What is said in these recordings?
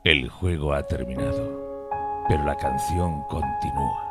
El juego ha terminado, pero la canción continúa.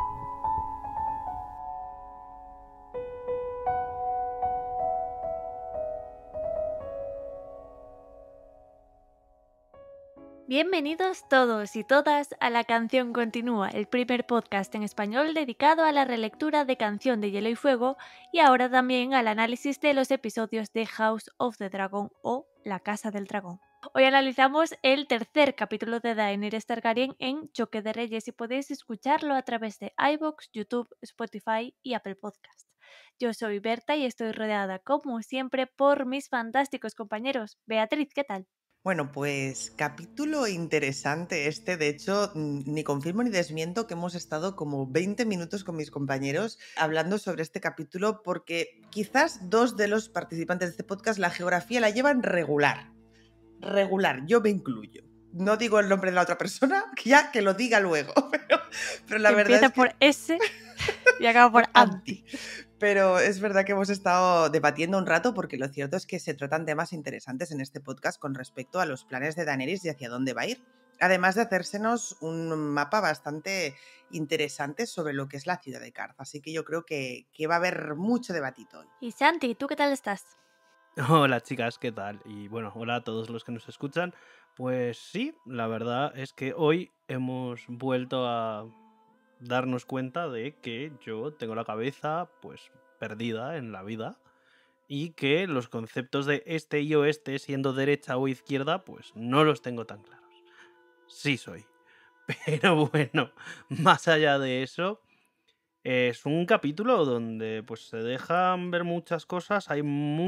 Bienvenidos todos y todas a La Canción Continúa, el primer podcast en español dedicado a la relectura de Canción de Hielo y Fuego y ahora también al análisis de los episodios de House of the Dragon o La Casa del Dragón. Hoy analizamos el tercer capítulo de Daenerys Targaryen en Choque de Reyes y podéis escucharlo a través de iVoox, YouTube, Spotify y Apple Podcasts. Yo soy Berta y estoy rodeada, como siempre, por mis fantásticos compañeros. Beatriz, ¿qué tal? Bueno, pues capítulo interesante este. De hecho, ni confirmo ni desmiento que hemos estado como 20 minutos con mis compañeros hablando sobre este capítulo porque quizás dos de los participantes de este podcast la geografía la llevan regular. Regular, yo me incluyo. No digo el nombre de la otra persona, ya que lo diga luego. Pero la Que verdad empieza es que... por S y acaba por anti. Pero es verdad que hemos estado debatiendo un rato porque lo cierto es que se tratan temas interesantes en este podcast con respecto a los planes de Daenerys y hacia dónde va a ir. Además de hacérsenos un mapa bastante interesante sobre lo que es la ciudad de Qarth. Así que yo creo que va a haber mucho debatito hoy. Y Santi, ¿tú qué tal estás? Hola chicas, ¿qué tal? Y bueno, hola a todos los que nos escuchan. Pues sí, la verdad es que hoy hemos vuelto a darnos cuenta de que yo tengo la cabeza pues perdida en la vida y que los conceptos de este y oeste siendo derecha o izquierda pues no los tengo tan claros. Sí soy. Pero bueno, más allá de eso, es un capítulo donde pues se dejan ver muchas cosas, hay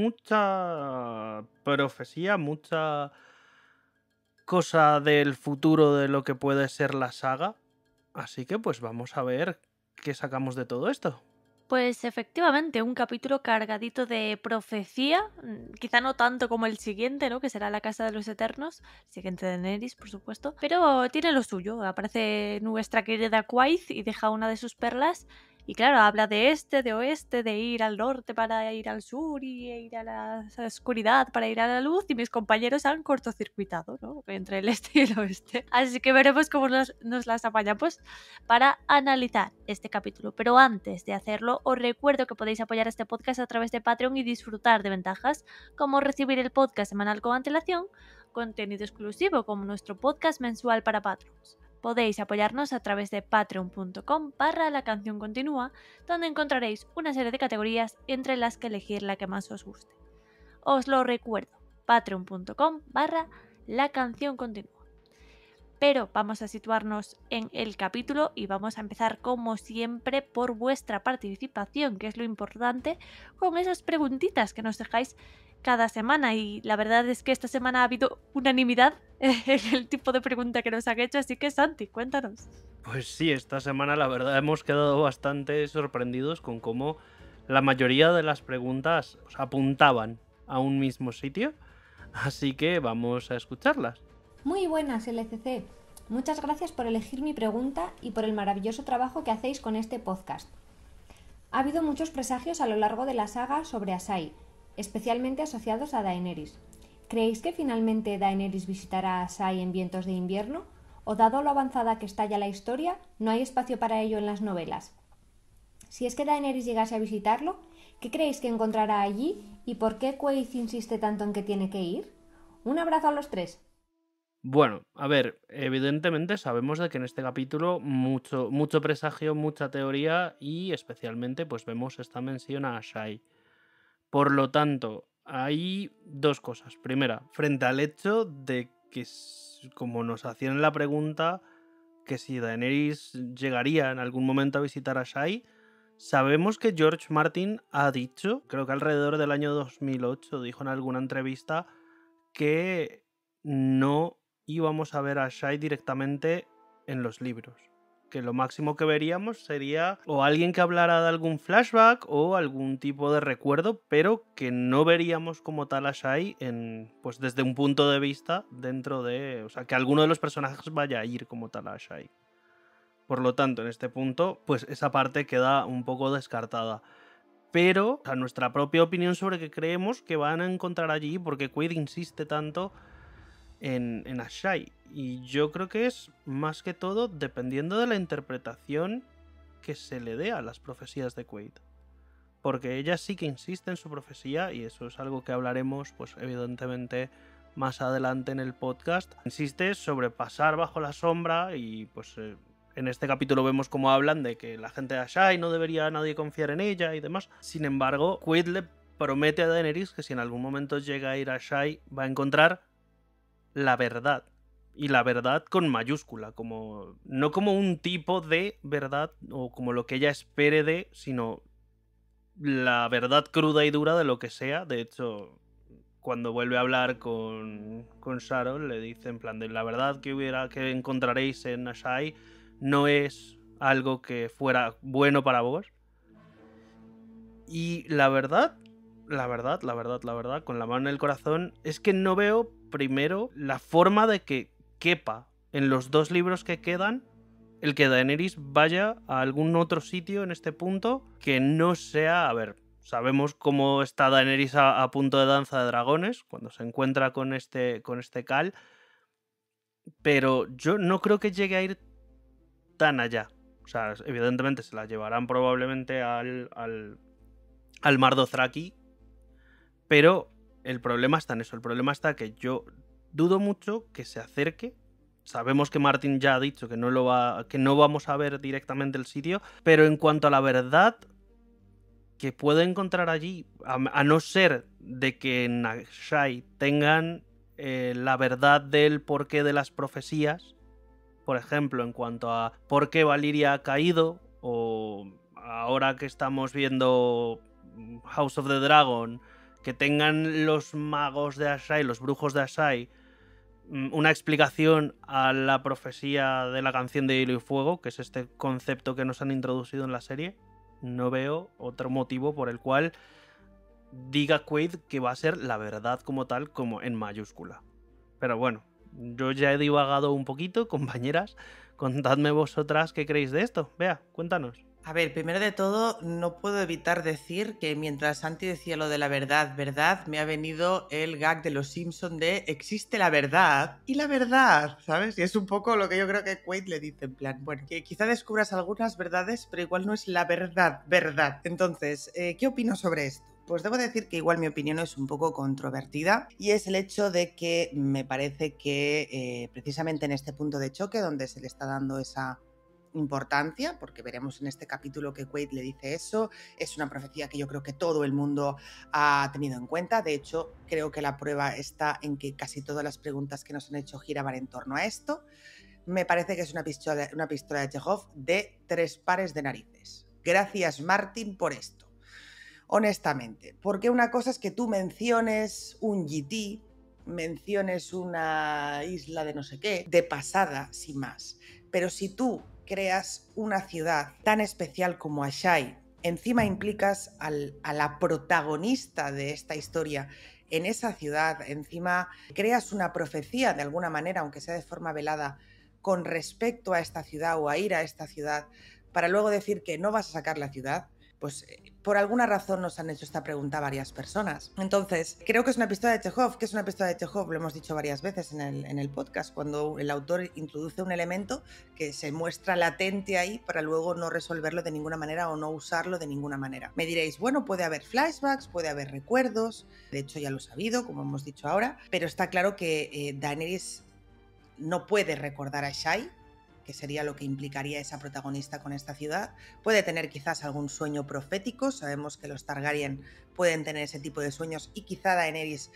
mucha profecía, mucha cosa del futuro de lo que puede ser la saga. Así que pues vamos a ver qué sacamos de todo esto. Pues efectivamente, un capítulo cargadito de profecía, quizá no tanto como el siguiente, ¿no? Que será la Casa de los Eternos, siguiente de Daenerys, por supuesto, pero tiene lo suyo. Aparece nuestra querida Quaithe y deja una de sus perlas. Y claro, habla de este, de oeste, de ir al norte para ir al sur y ir a la oscuridad para ir a la luz. Y mis compañeros han cortocircuitado, ¿no? Entre el este y el oeste. Así que veremos cómo nos las apañamos para analizar este capítulo. Pero antes de hacerlo, os recuerdo que podéis apoyar este podcast a través de Patreon y disfrutar de ventajas como recibir el podcast semanal con antelación, contenido exclusivo como nuestro podcast mensual para Patreons. Podéis apoyarnos a través de patreon.com/la canción continúa, donde encontraréis una serie de categorías entre las que elegir la que más os guste. Os lo recuerdo, patreon.com/la canción continúa. Pero vamos a situarnos en el capítulo y vamos a empezar como siempre por vuestra participación, que es lo importante, con esas preguntitas que nos dejáis cada semana. Y la verdad es que esta semana ha habido unanimidad en el tipo de pregunta que nos han hecho, así que Santi, cuéntanos. Pues sí, esta semana la verdad hemos quedado bastante sorprendidos con cómo la mayoría de las preguntas apuntaban a un mismo sitio. Así que vamos a escucharlas. Muy buenas, LCC. Muchas gracias por elegir mi pregunta y por el maravilloso trabajo que hacéis con este podcast. Ha habido muchos presagios a lo largo de la saga sobre Asai, especialmente asociados a Daenerys. ¿Creéis que finalmente Daenerys visitará a Asai en Vientos de Invierno? ¿O dado lo avanzada que está ya la historia, no hay espacio para ello en las novelas? Si es que Daenerys llegase a visitarlo, ¿qué creéis que encontrará allí y por qué Quaithe insiste tanto en que tiene que ir? Un abrazo a los tres. Bueno, a ver, evidentemente sabemos de que en este capítulo mucho presagio, mucha teoría y especialmente pues vemos esta mención a Asai. Por lo tanto, hay dos cosas. Primera, frente al hecho de que, como nos hacían la pregunta, que si Daenerys llegaría en algún momento a visitar a Asai, sabemos que George Martin ha dicho, creo que alrededor del año 2008, dijo en alguna entrevista que no íbamos a ver a Shai directamente en los libros. Que lo máximo que veríamos sería o alguien que hablara de algún flashback o algún tipo de recuerdo, pero que no veríamos como tal a Shai pues desde un punto de vista dentro de... O sea, que alguno de los personajes vaya a ir como tal a Shai. Por lo tanto, en este punto, pues esa parte queda un poco descartada. Pero a nuestra propia opinión sobre qué creemos que van a encontrar allí, porque Quaid insiste tanto en Ashai. Y yo creo que es más que todo dependiendo de la interpretación que se le dé a las profecías de Quaid. Porque ella sí que insiste en su profecía, y eso es algo que hablaremos, pues evidentemente, más adelante en el podcast. Insiste sobre pasar bajo la sombra y pues en este capítulo vemos cómo hablan de que la gente de Ashai no debería nadie confiar en ella y demás. Sin embargo, Quaid le promete a Daenerys que si en algún momento llega a ir a Ashai va a encontrar la verdad. Y la verdad con mayúscula, como no como un tipo de verdad o como lo que ella espere de, sino la verdad cruda y dura de lo que sea. De hecho, cuando vuelve a hablar con Sharon, le dice en plan de la verdad que encontraréis en Ashai no es algo que fuera bueno para vos. Y la verdad, con la mano en el corazón, es que no veo primero la forma de que quepa en los 2 libros que quedan el que Daenerys vaya a algún otro sitio en este punto que no sea... A ver, sabemos cómo está Daenerys a punto de danza de dragones cuando se encuentra con este Khal, pero yo no creo que llegue a ir tan allá. O sea, evidentemente se la llevarán probablemente al Mar Dothraki, pero el problema está en eso. El problema está que yo dudo mucho que se acerque. Sabemos que Martin ya ha dicho que no vamos a ver directamente el sitio, pero en cuanto a la verdad que puede encontrar allí, a no ser de que en Ashai tengan la verdad del porqué de las profecías, por ejemplo, en cuanto a por qué Valyria ha caído, o ahora que estamos viendo House of the Dragon, que tengan los magos de Ashai, los brujos de Ashai, una explicación a la profecía de la canción de Hielo y Fuego, que es este concepto que nos han introducido en la serie. No veo otro motivo por el cual diga Quaid que va a ser la verdad como tal, como en mayúscula. Pero bueno, yo ya he divagado un poquito, compañeras. Contadme vosotras qué creéis de esto. Vea, cuéntanos. A ver, primero de todo, no puedo evitar decir que mientras Santi decía lo de la verdad, me ha venido el gag de los Simpson de existe la verdad y la verdad, ¿sabes? Y es un poco lo que yo creo que Quaid le dice, en plan, bueno, que quizá descubras algunas verdades, pero igual no es la verdad. Entonces, ¿qué opino sobre esto? Pues debo decir que igual mi opinión es un poco controvertida, y es el hecho de que me parece que precisamente en este punto de choque donde se le está dando esa importancia, porque veremos en este capítulo que Quaid le dice eso, es una profecía que yo creo que todo el mundo ha tenido en cuenta. De hecho, creo que la prueba está en que casi todas las preguntas que nos han hecho giraban en torno a esto. Me parece que es una pistola de Chekhov de 3 pares de narices. Gracias, Martin, por esto. Honestamente, porque una cosa es que tú menciones un GT, menciones una isla de no sé qué, de pasada, sin más. Pero si tú creas una ciudad tan especial como Ashai, encima implicas a la protagonista de esta historia en esa ciudad, encima creas una profecía de alguna manera, aunque sea de forma velada, con respecto a esta ciudad o a ir a esta ciudad, para luego decir que no vas a sacar la ciudad, pues por alguna razón nos han hecho esta pregunta varias personas. Entonces, creo que es una pistola de Chekhov. ¿Qué es una pistola de Chekhov? Lo hemos dicho varias veces en el podcast, cuando el autor introduce un elemento que se muestra latente ahí para luego no resolverlo de ninguna manera o no usarlo de ninguna manera. Me diréis, bueno, puede haber flashbacks, puede haber recuerdos, de hecho ya lo he sabido, como hemos dicho ahora, pero está claro que Daenerys no puede recordar a Ashai, que sería lo que implicaría esa protagonista con esta ciudad. Puede tener quizás algún sueño profético, sabemos que los Targaryen pueden tener ese tipo de sueños y quizá Daenerys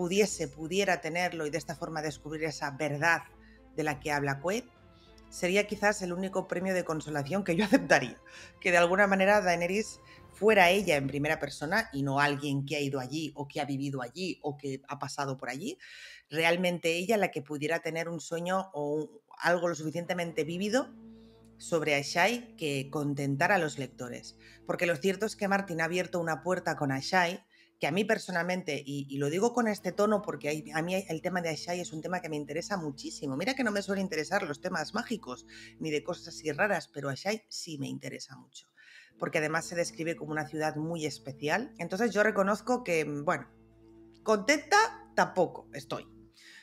pudiera tenerlo y de esta forma descubrir esa verdad de la que habla Quaid. Sería quizás el único premio de consolación que yo aceptaría, que de alguna manera Daenerys fuera ella en primera persona y no alguien que ha ido allí o que ha vivido allí o que ha pasado por allí, realmente ella la que pudiera tener un sueño o algo lo suficientemente vívido sobre Ashai que contentara a los lectores. Porque lo cierto es que Martin ha abierto una puerta con Ashai que a mí personalmente, y lo digo con este tono porque a mí el tema de Ashai es un tema que me interesa muchísimo. Mira que no me suelen interesar los temas mágicos ni de cosas así raras, pero Ashai sí me interesa mucho, porque además se describe como una ciudad muy especial. Entonces yo reconozco que, bueno, contenta tampoco estoy.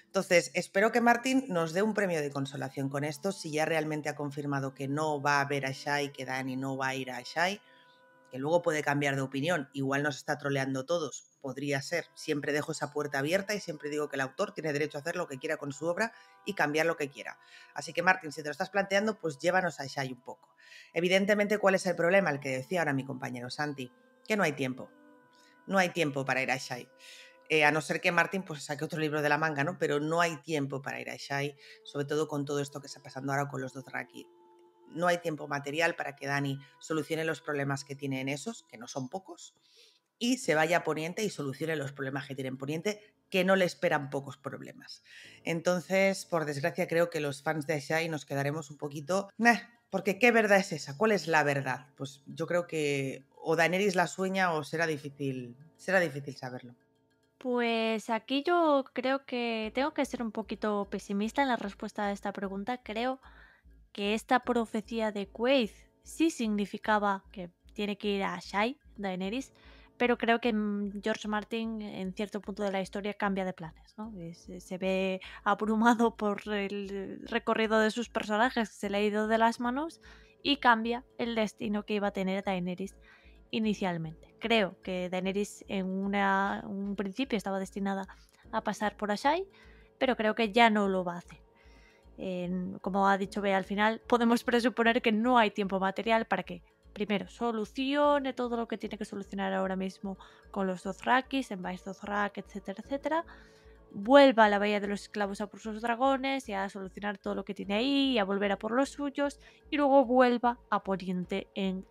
Entonces, espero que Martin nos dé un premio de consolación con esto, si ya realmente ha confirmado que no va a ver a Shai, que Dani no va a ir a Shai, que luego puede cambiar de opinión, igual nos está troleando todos, podría ser. Siempre dejo esa puerta abierta y siempre digo que el autor tiene derecho a hacer lo que quiera con su obra y cambiar lo que quiera. Así que Martin, si te lo estás planteando, pues llévanos a Shai un poco. Evidentemente, ¿cuál es el problema? El que decía ahora mi compañero Santi, que no hay tiempo. No hay tiempo para ir a Shai. A no ser que Martin pues saque otro libro de la manga, ¿no? Pero no hay tiempo para ir a Shai, sobre todo con todo esto que está pasando ahora con los Dothraki. No hay tiempo material para que Dani solucione los problemas que tiene en esos, que no son pocos, y se vaya a Poniente y solucione los problemas que tiene en Poniente, que no le esperan pocos problemas. Entonces, por desgracia, creo que los fans de Shai nos quedaremos un poquito... porque ¿qué verdad es esa? ¿Cuál es la verdad? Pues yo creo que o Daenerys la sueña o será difícil saberlo. Pues aquí yo creo que tengo que ser un poquito pesimista en la respuesta a esta pregunta. Creo que esta profecía de Quaithe sí significaba que tiene que ir a Shai, Daenerys, pero creo que George Martin en cierto punto de la historia cambia de planes, ¿no? Se ve abrumado por el recorrido de sus personajes, que se le ha ido de las manos, y cambia el destino que iba a tener Daenerys inicialmente. Creo que Daenerys en un principio estaba destinada a pasar por Ashai, pero creo que ya no lo va a hacer. Como ha dicho Bea al final, podemos presuponer que no hay tiempo material para que primero solucione todo lo que tiene que solucionar ahora mismo con los Dothrakis, en Vaes Dothrak, etcétera, etcétera. Vuelva a la Bahía de los Esclavos a por sus dragones y a solucionar todo lo que tiene ahí y a volver a por los suyos, y luego vuelva a Poniente en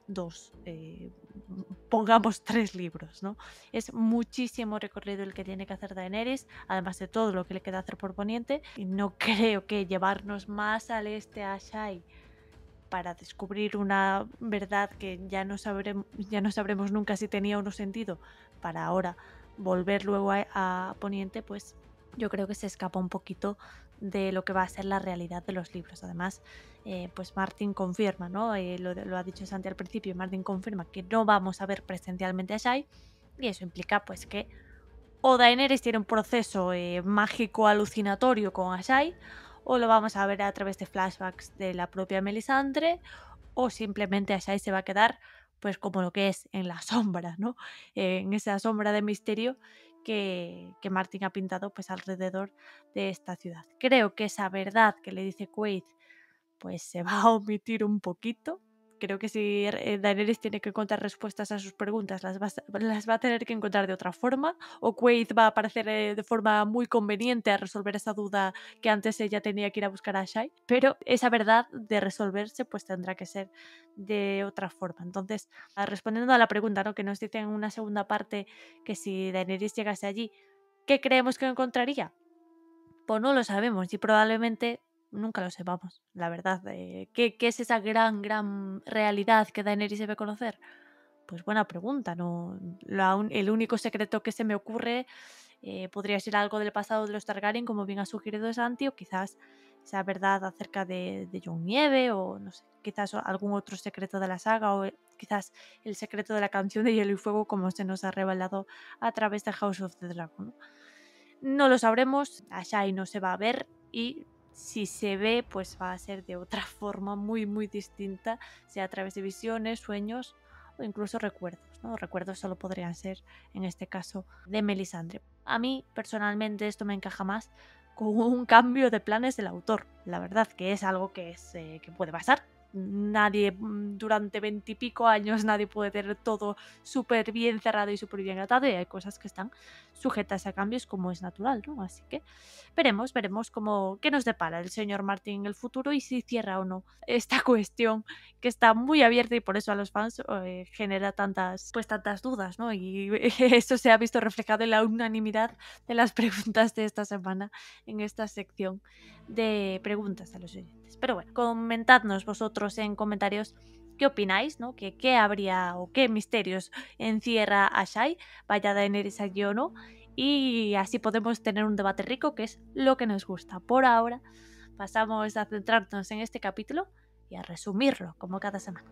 pongamos 3 libros, ¿no? Es muchísimo recorrido el que tiene que hacer Daenerys, además de todo lo que le queda hacer por Poniente, y no creo que llevarnos más al este a Shai para descubrir una verdad que ya no sabremos nunca si tenía o no sentido, para ahora volver luego a Poniente, pues yo creo que se escapa un poquito de lo que va a ser la realidad de los libros. Además, pues Martin confirma, ¿no? Lo ha dicho Santi al principio, Martin confirma que no vamos a ver presencialmente a Shai, y eso implica pues que o Daenerys tiene un proceso mágico alucinatorio con Ashai, o lo vamos a ver a través de flashbacks de la propia Melisandre, o simplemente Ashai se va a quedar pues como lo que es en la sombra, ¿no? En esa sombra de misterio que Martin ha pintado pues alrededor de esta ciudad. Creo que esa verdad que le dice Quaithe pues se va a omitir un poquito. Creo que si Daenerys tiene que encontrar respuestas a sus preguntas, las va a tener que encontrar de otra forma, o Quaithe va a aparecer de forma muy conveniente a resolver esa duda que antes ella tenía que ir a buscar a Shai, pero esa verdad de resolverse pues tendrá que ser de otra forma. Entonces, respondiendo a la pregunta, ¿no?, que nos dicen en una segunda parte, que si Daenerys llegase allí, ¿qué creemos que encontraría? Pues no lo sabemos y probablemente nunca lo sepamos, la verdad. ¿Qué es esa gran realidad que Daenerys debe conocer? Pues buena pregunta, ¿no? El único secreto que se me ocurre podría ser algo del pasado de los Targaryen, como bien ha sugerido Santi, o quizás esa verdad acerca de Jon Nieve, o no sé, quizás algún otro secreto de la saga, o quizás el secreto de la canción de Hielo y Fuego, como se nos ha revelado a través de House of the Dragon, ¿no? No lo sabremos, a Shai no se va a ver, y si se ve, pues va a ser de otra forma muy distinta, sea a través de visiones, sueños o incluso recuerdos, ¿no? Recuerdos solo podrían ser, en este caso, de Melisandre. A mí, personalmente, esto me encaja más con un cambio de planes del autor. La verdad que es algo que puede pasar. Nadie durante 20 y pico años, nadie puede tener todo súper bien cerrado y súper bien atado, y hay cosas que están sujetas a cambios, como es natural, ¿no? Así que veremos qué nos depara el señor Martin en el futuro, y si cierra o no esta cuestión que está muy abierta, y por eso a los fans genera tantas dudas, ¿no? Y eso se ha visto reflejado en la unanimidad de las preguntas de esta semana en esta sección de preguntas a los oyentes. Pero bueno, comentadnos vosotros en comentarios qué opináis, ¿no? ¿Qué habría o qué misterios encierra a Shai, vaya Daenerys allí o no? Y así podemos tener un debate rico, que es lo que nos gusta. Por ahora pasamos a centrarnos en este capítulo y a resumirlo como cada semana.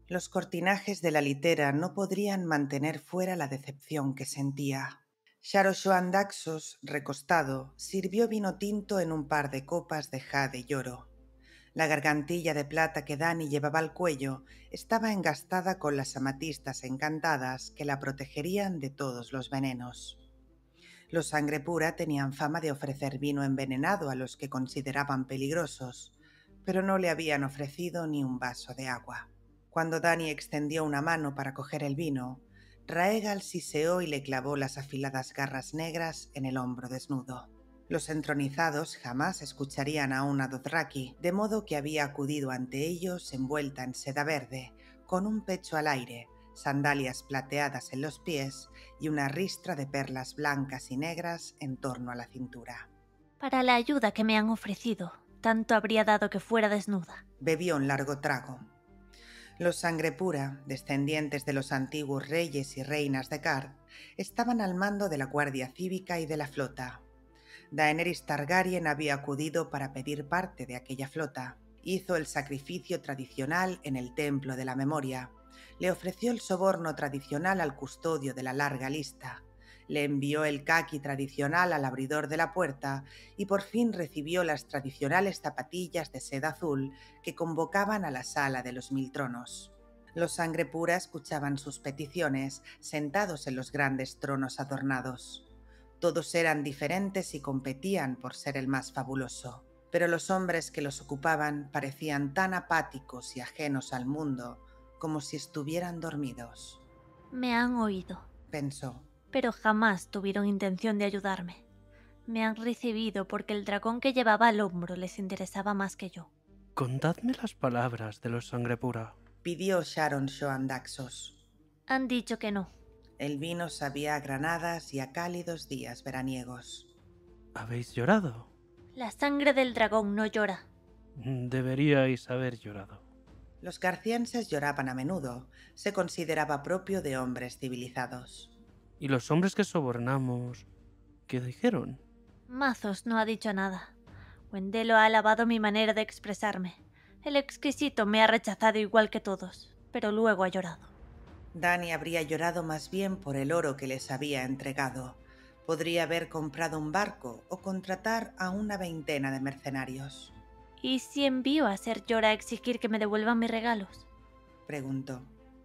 Los cortinajes de la litera no podrían mantener fuera la decepción que sentía. Sharo Shoan Daxos, recostado, sirvió vino tinto en un par de copas de jade y oro. La gargantilla de plata que Dani llevaba al cuello estaba engastada con las amatistas encantadas que la protegerían de todos los venenos. Los sangre pura tenían fama de ofrecer vino envenenado a los que consideraban peligrosos, pero no le habían ofrecido ni un vaso de agua. Cuando Dani extendió una mano para coger el vino, Raegal siseó y le clavó las afiladas garras negras en el hombro desnudo. Los entronizados jamás escucharían a una Dothraki, de modo que había acudido ante ellos envuelta en seda verde, con un pecho al aire, sandalias plateadas en los pies y una ristra de perlas blancas y negras en torno a la cintura. Para la ayuda que me han ofrecido, tanto habría dado que fuera desnuda. Bebió un largo trago. Los sangre pura, descendientes de los antiguos reyes y reinas de Card, estaban al mando de la Guardia Cívica y de la flota. Daenerys Targaryen había acudido para pedir parte de aquella flota. Hizo el sacrificio tradicional en el Templo de la Memoria. Le ofreció el soborno tradicional al custodio de la larga lista. Le envió el kaki tradicional al abridor de la puerta y por fin recibió las tradicionales zapatillas de seda azul que convocaban a la sala de los 1000 tronos. Los sangre pura escuchaban sus peticiones sentados en los grandes tronos adornados. Todos eran diferentes y competían por ser el más fabuloso, pero los hombres que los ocupaban parecían tan apáticos y ajenos al mundo como si estuvieran dormidos. Me han oído, Pensó. pero jamás tuvieron intención de ayudarme. Me han recibido porque el dragón que llevaba al hombro les interesaba más que yo. Contadme las palabras de los sangre pura. Pidió Sharon Shoan Daxos. Han dicho que no. El vino sabía a granadas y a cálidos días veraniegos. ¿Habéis llorado? La sangre del dragón no llora. Deberíais haber llorado. Los carcienses lloraban a menudo. Se consideraba propio de hombres civilizados. ¿Y los hombres que sobornamos? ¿Qué dijeron? Mazos no ha dicho nada. Wendelo ha alabado mi manera de expresarme. El exquisito me ha rechazado igual que todos, pero luego ha llorado. Dani habría llorado más bien por el oro que les había entregado. Podría haber comprado un barco o contratar a una 20 de mercenarios. ¿Y si envío a Ser Jorah a exigir que me devuelvan mis regalos? Preguntó.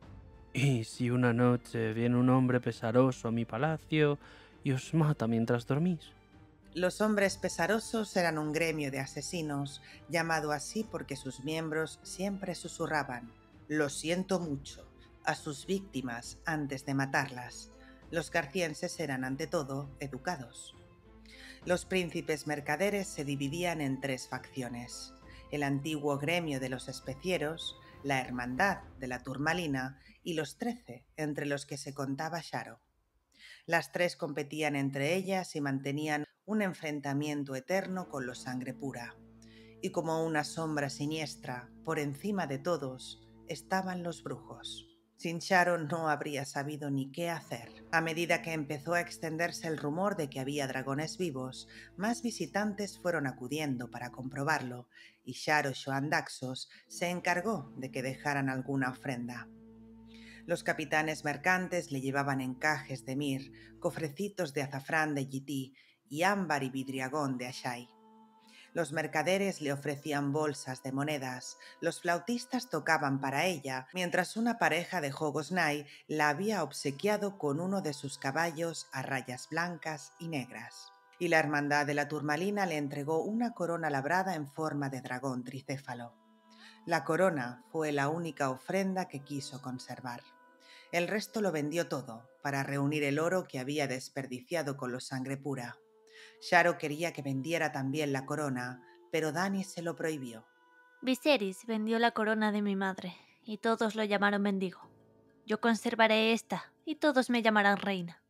¿Y si una noche viene un hombre pesaroso a mi palacio y os mata mientras dormís? Los hombres pesarosos eran un gremio de asesinos, llamado así porque sus miembros siempre susurraban «Lo siento mucho» a sus víctimas antes de matarlas. Los carcienses eran ante todo educados. Los príncipes mercaderes se dividían en 3 facciones: el antiguo gremio de los especieros, la hermandad de la turmalina y los 13, entre los que se contaba Sharo. Las 3 competían entre ellas y mantenían un enfrentamiento eterno con los sangre pura. Y como una sombra siniestra, por encima de todos, estaban los brujos. Sin Sharo no habría sabido ni qué hacer. A medida que empezó a extenderse el rumor de que había dragones vivos, más visitantes fueron acudiendo para comprobarlo, y Sharo Shoan Daxos se encargó de que dejaran alguna ofrenda. Los capitanes mercantes le llevaban encajes de mir, cofrecitos de azafrán de Yití y ámbar y vidriagón de Ashai. Los mercaderes le ofrecían bolsas de monedas, los flautistas tocaban para ella, mientras una pareja de Hogosnai la había obsequiado con uno de sus caballos a rayas blancas y negras. Y la hermandad de la turmalina le entregó una corona labrada en forma de dragón tricéfalo. La corona fue la única ofrenda que quiso conservar. El resto lo vendió todo para reunir el oro que había desperdiciado con los sangre pura. Sharo quería que vendiera también la corona, pero Dani se lo prohibió. Viserys vendió la corona de mi madre, y todos lo llamaron mendigo. Yo conservaré esta, y todos me llamarán reina.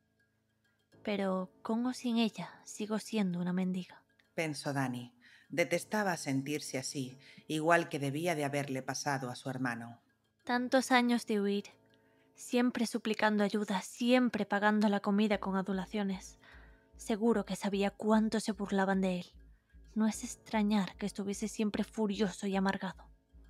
Pero, con o sin ella, sigo siendo una mendiga. Pensó Dani. Detestaba sentirse así, igual que debía de haberle pasado a su hermano. Tantos años de huir, siempre suplicando ayuda, siempre pagando la comida con adulaciones. Seguro que sabía cuánto se burlaban de él. No es extrañar que estuviese siempre furioso y amargado.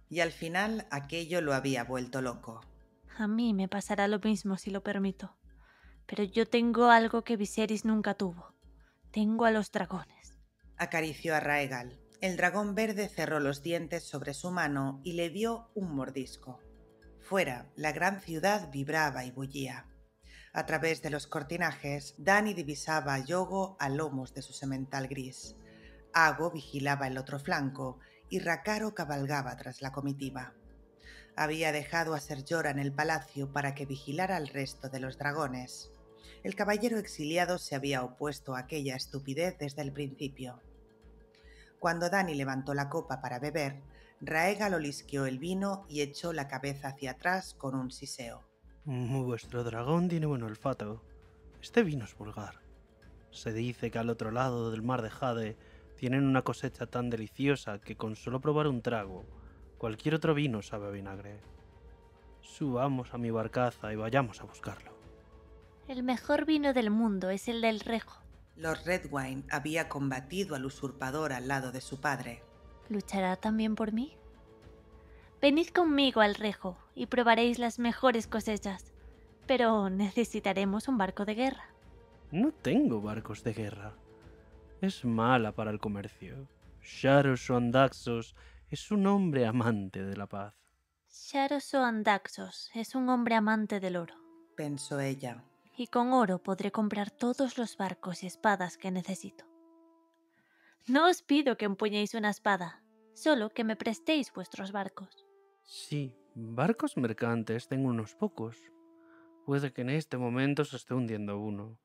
Y al final aquello lo había vuelto loco. A mí me pasará lo mismo si lo permito. Pero yo tengo algo que Viserys nunca tuvo. Tengo a los dragones. Acarició a Raegal. El dragón verde cerró los dientes sobre su mano y le dio un mordisco. Fuera, la gran ciudad vibraba y bullía. A través de los cortinajes, Dany divisaba a Yogo a lomos de su semental gris. Ago vigilaba el otro flanco y Rakaro cabalgaba tras la comitiva. Había dejado a Ser Jorah en el palacio para que vigilara al resto de los dragones. El caballero exiliado se había opuesto a aquella estupidez desde el principio. Cuando Dany levantó la copa para beber, Raegal olisqueó el vino y echó la cabeza hacia atrás con un siseo. Vuestro dragón tiene buen olfato. Este vino es vulgar. Se dice que al otro lado del mar de Jade tienen una cosecha tan deliciosa que con solo probar un trago, cualquier otro vino sabe a vinagre. Subamos a mi barcaza y vayamos a buscarlo. El mejor vino del mundo es el del Rejo. Lord Redwyne había combatido al usurpador al lado de su padre. ¿Luchará también por mí? Venid conmigo al Rejo y probaréis las mejores cosechas, pero necesitaremos un barco de guerra. No tengo barcos de guerra. Es mala para el comercio. Sharos Soandaxos es un hombre amante de la paz. Sharos Soandaxos es un hombre amante del oro, Pensó ella. y con oro podré comprar todos los barcos y espadas que necesito. No os pido que empuñéis una espada, solo que me prestéis vuestros barcos. Sí, barcos mercantes tengo unos pocos. Puede que en este momento se esté hundiendo uno.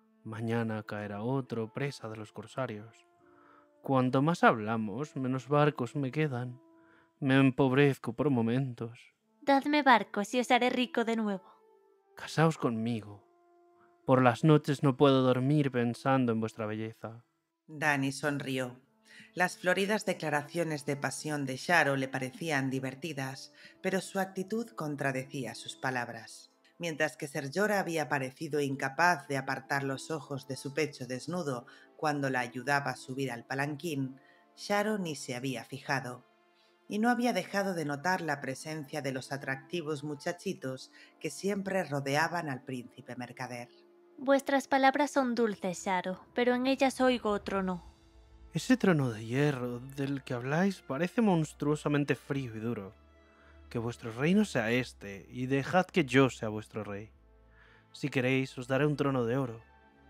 Mañana caerá otro, presa de los corsarios. Cuanto más hablamos, menos barcos me quedan. Me empobrezco por momentos. Dadme barcos y os haré rico de nuevo. Casaos conmigo. Por las noches no puedo dormir pensando en vuestra belleza. Dany sonrió. Las floridas declaraciones de pasión de Sharo le parecían divertidas, pero su actitud contradecía sus palabras. Mientras que Ser Jorah había parecido incapaz de apartar los ojos de su pecho desnudo cuando la ayudaba a subir al palanquín, Sharo ni se había fijado. Y no había dejado de notar la presencia de los atractivos muchachitos que siempre rodeaban al príncipe mercader. Vuestras palabras son dulces, Sharo, pero en ellas oigo otro no. Ese trono de hierro del que habláis parece monstruosamente frío y duro. Que vuestro reino sea este, y dejad que yo sea vuestro rey. Si queréis, os daré un trono de oro.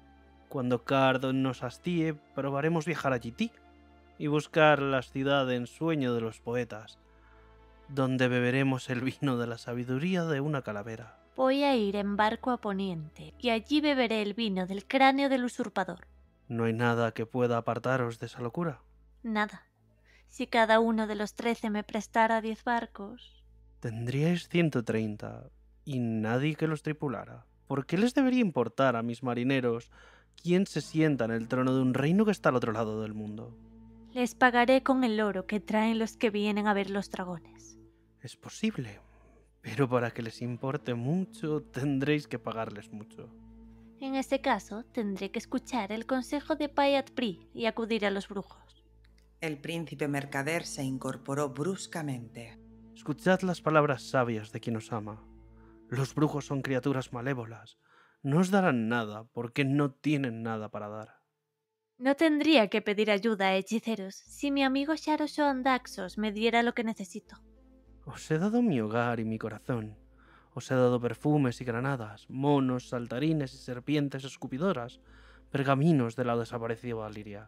Cuando Cardon nos hastíe, probaremos viajar a Yití y buscar la ciudad de ensueño de los poetas, donde beberemos el vino de la sabiduría de una calavera. Voy a ir en barco a Poniente, y allí beberé el vino del cráneo del usurpador. ¿No hay nada que pueda apartaros de esa locura? Nada. Si cada uno de los 13 me prestara 10 barcos... Tendríais 130 y nadie que los tripulara. ¿Por qué les debería importar a mis marineros quién se sienta en el trono de un reino que está al otro lado del mundo? Les pagaré con el oro que traen los que vienen a ver los dragones. Es posible, pero para que les importe mucho tendréis que pagarles mucho. En ese caso, tendré que escuchar el consejo de Pyat Pri y acudir a los brujos. El príncipe mercader se incorporó bruscamente. Escuchad las palabras sabias de quien os ama. Los brujos son criaturas malévolas. No os darán nada porque no tienen nada para dar. No tendría que pedir ayuda a hechiceros si mi amigo Sharo Soandaxos me diera lo que necesito. Os he dado mi hogar y mi corazón. Os he dado perfumes y granadas, monos, saltarines y serpientes escupidoras, pergaminos de la desaparecida Valiria.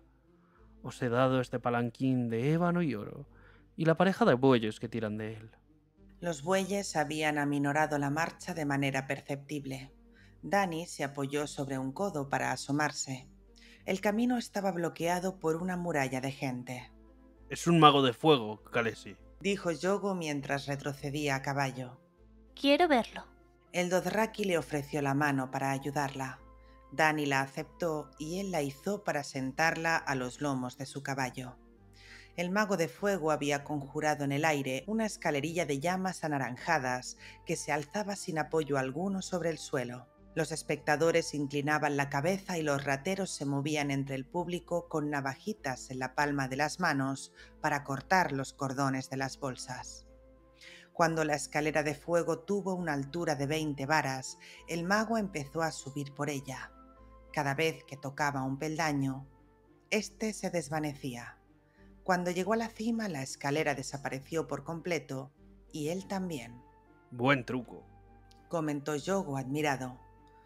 Os he dado este palanquín de ébano y oro, y la pareja de bueyes que tiran de él. Los bueyes habían aminorado la marcha de manera perceptible. Dany se apoyó sobre un codo para asomarse. El camino estaba bloqueado por una muralla de gente. Es un mago de fuego, Khaleesi, dijo Yogo mientras retrocedía a caballo. Quiero verlo. El Dothraki le ofreció la mano para ayudarla. Dany la aceptó y él la izó para sentarla a los lomos de su caballo. El mago de fuego había conjurado en el aire una escalerilla de llamas anaranjadas que se alzaba sin apoyo alguno sobre el suelo. Los espectadores inclinaban la cabeza y los rateros se movían entre el público con navajitas en la palma de las manos para cortar los cordones de las bolsas. Cuando la escalera de fuego tuvo una altura de 20 varas, el mago empezó a subir por ella. Cada vez que tocaba un peldaño, este se desvanecía. Cuando llegó a la cima, la escalera desapareció por completo y él también. Buen truco, Comentó Yogo admirado.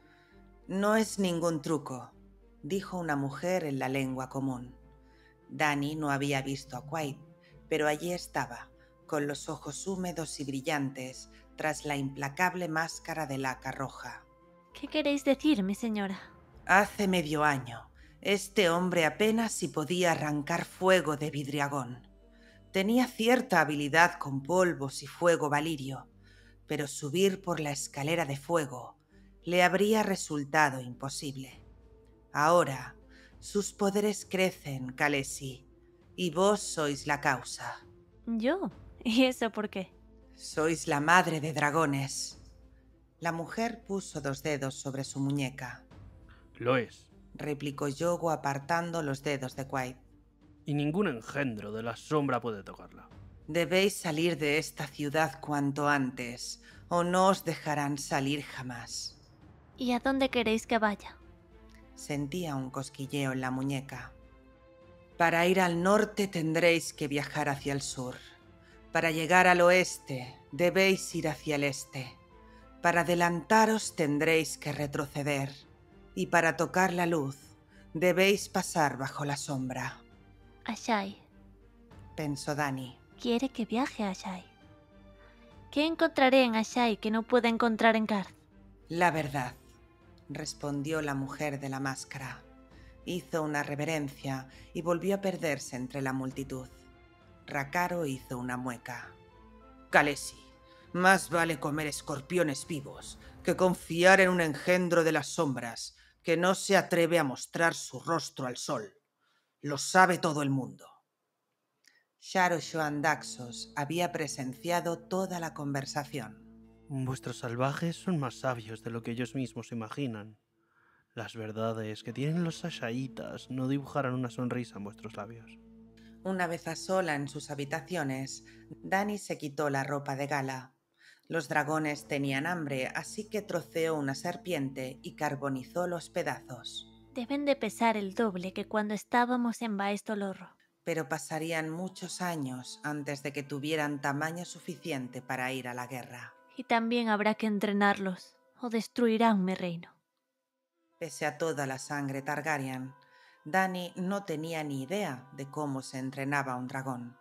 No es ningún truco, dijo una mujer en la lengua común. Dani no había visto a Quaid, pero allí estaba, con los ojos húmedos y brillantes, tras la implacable máscara de laca roja. ¿Qué queréis decir, mi señora? Hace medio año, este hombre apenas si podía arrancar fuego de Vidriagón. Tenía cierta habilidad con polvos y fuego valirio, pero subir por la escalera de fuego le habría resultado imposible. Ahora, sus poderes crecen, Khaleesi, y vos sois la causa. ¿Yo? ¿Y eso por qué? Sois la madre de dragones. La mujer puso 2 dedos sobre su muñeca, lo es. replicó Yogo apartando los dedos de Quaid. Y ningún engendro de la sombra puede tocarla. Debéis salir de esta ciudad cuanto antes, o no os dejarán salir jamás. ¿Y a dónde queréis que vaya? Sentía un cosquilleo en la muñeca. Para ir al norte tendréis que viajar hacia el sur. Para llegar al oeste debéis ir hacia el este. Para adelantaros tendréis que retroceder. Y para tocar la luz debéis pasar bajo la sombra. Ashai. Pensó Dani. Quiere que viaje a Ashai. ¿Qué encontraré en Ashai que no pueda encontrar en Qarth? La verdad, respondió la mujer de la máscara. Hizo una reverencia y volvió a perderse entre la multitud. Rakaro hizo una mueca. Khaleesi, más vale comer escorpiones vivos que confiar en un engendro de las sombras que no se atreve a mostrar su rostro al sol. Lo sabe todo el mundo. Sharo-Shoan Daxos había presenciado toda la conversación. Vuestros salvajes son más sabios de lo que ellos mismos imaginan. Las verdades que tienen los ashaitas no dibujarán una sonrisa en vuestros labios. Una vez a sola en sus habitaciones, Dani se quitó la ropa de gala. Los dragones tenían hambre, así que troceó una serpiente y carbonizó los pedazos. Deben de pesar el doble que cuando estábamos en Baestolorro. Pero pasarían muchos años antes de que tuvieran tamaño suficiente para ir a la guerra. Y también habrá que entrenarlos, o destruirán mi reino. Pese a toda la sangre Targaryen, Dani no tenía ni idea de cómo se entrenaba un dragón.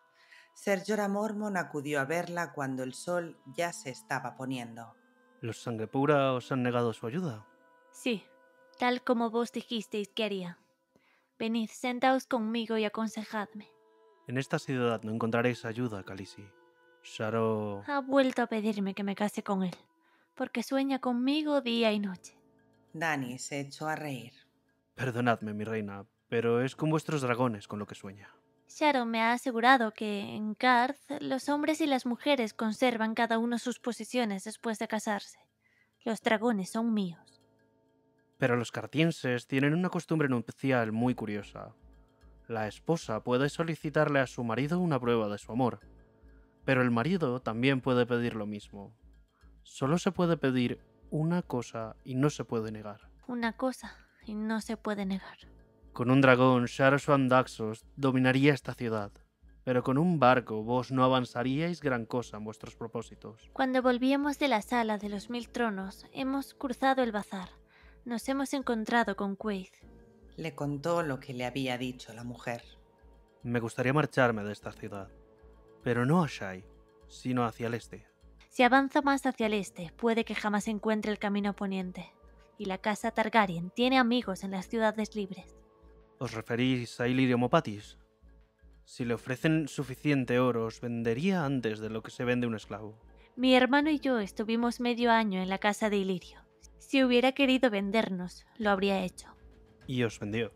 Ser Jorah Mormont acudió a verla cuando el sol ya se estaba poniendo. ¿Los sangre pura os han negado su ayuda? Sí, tal como vos dijisteis que haría. Venid, sentaos conmigo y aconsejadme. En esta ciudad no encontraréis ayuda, Khaleesi. Sharo... Ha vuelto a pedirme que me case con él, porque sueña conmigo día y noche. Dani se echó a reír. Perdonadme, mi reina, pero es con vuestros dragones con lo que sueña. Sharon me ha asegurado que en Qarth los hombres y las mujeres conservan cada uno sus posiciones después de casarse. Los dragones son míos. Pero los cartienses tienen una costumbre nupcial muy curiosa. La esposa puede solicitarle a su marido una prueba de su amor, pero el marido también puede pedir lo mismo. Solo se puede pedir una cosa y no se puede negar. Una cosa, y no se puede negar. Con un dragón, Sharo-Shoan Daxos dominaría esta ciudad, pero con un barco vos no avanzaríais gran cosa en vuestros propósitos. Cuando volvíamos de la sala de los 1000 tronos, hemos cruzado el bazar. Nos hemos encontrado con Quaid. Le contó lo que le había dicho la mujer. Me gustaría marcharme de esta ciudad, pero no a Shai, sino hacia el este. Si avanza más hacia el este, puede que jamás encuentre el camino poniente. Y la casa Targaryen tiene amigos en las ciudades libres. ¿Os referís a Illyrio Mopatis? Si le ofrecen suficiente oro, os vendería antes de lo que se vende un esclavo. Mi hermano y yo estuvimos medio año en la casa de Illyrio. Si hubiera querido vendernos, lo habría hecho. Y os vendió.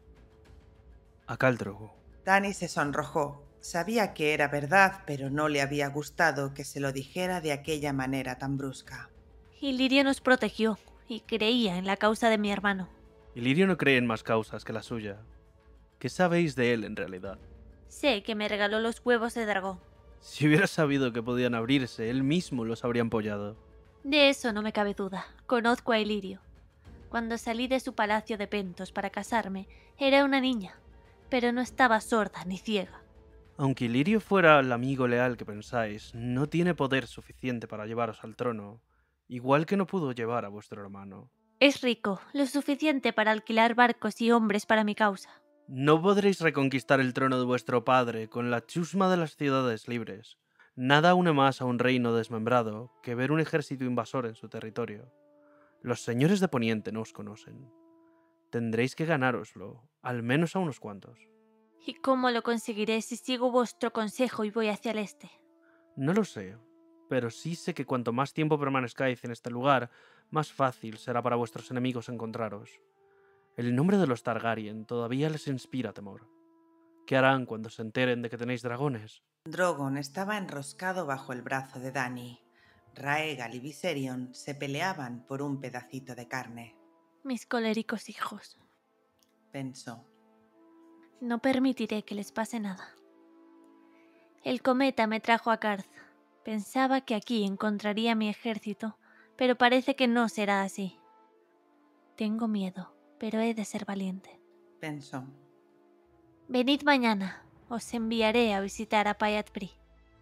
A Khal Drogo. Dani se sonrojó. Sabía que era verdad, pero no le había gustado que se lo dijera de aquella manera tan brusca. Illyrio nos protegió y creía en la causa de mi hermano. Illyrio no cree en más causas que la suya. ¿Qué sabéis de él en realidad? Sé que me regaló los huevos de dragón. Si hubiera sabido que podían abrirse, él mismo los habría empollado. De eso no me cabe duda. Conozco a Ilirio. Cuando salí de su palacio de Pentos para casarme, era una niña, pero no estaba sorda ni ciega. Aunque Ilirio fuera el amigo leal que pensáis, no tiene poder suficiente para llevaros al trono, igual que no pudo llevar a vuestro hermano. Es rico, lo suficiente para alquilar barcos y hombres para mi causa. No podréis reconquistar el trono de vuestro padre con la chusma de las ciudades libres. Nada une más a un reino desmembrado que ver un ejército invasor en su territorio. Los señores de Poniente no os conocen. Tendréis que ganároslo, al menos a unos cuantos. ¿Y cómo lo conseguiré si sigo vuestro consejo y voy hacia el este? No lo sé, pero sí sé que cuanto más tiempo permanezcáis en este lugar, más fácil será para vuestros enemigos encontraros. El nombre de los Targaryen todavía les inspira temor. ¿Qué harán cuando se enteren de que tenéis dragones? Drogon estaba enroscado bajo el brazo de Dany. Raegal y Viserion se peleaban por un pedacito de carne. Mis coléricos hijos. Pensó. No permitiré que les pase nada. El cometa me trajo a Qarth. Pensaba que aquí encontraría mi ejército, pero parece que no será así. Tengo miedo, pero he de ser valiente. Pensó. Venid mañana. Os enviaré a visitar a Pyat Pree.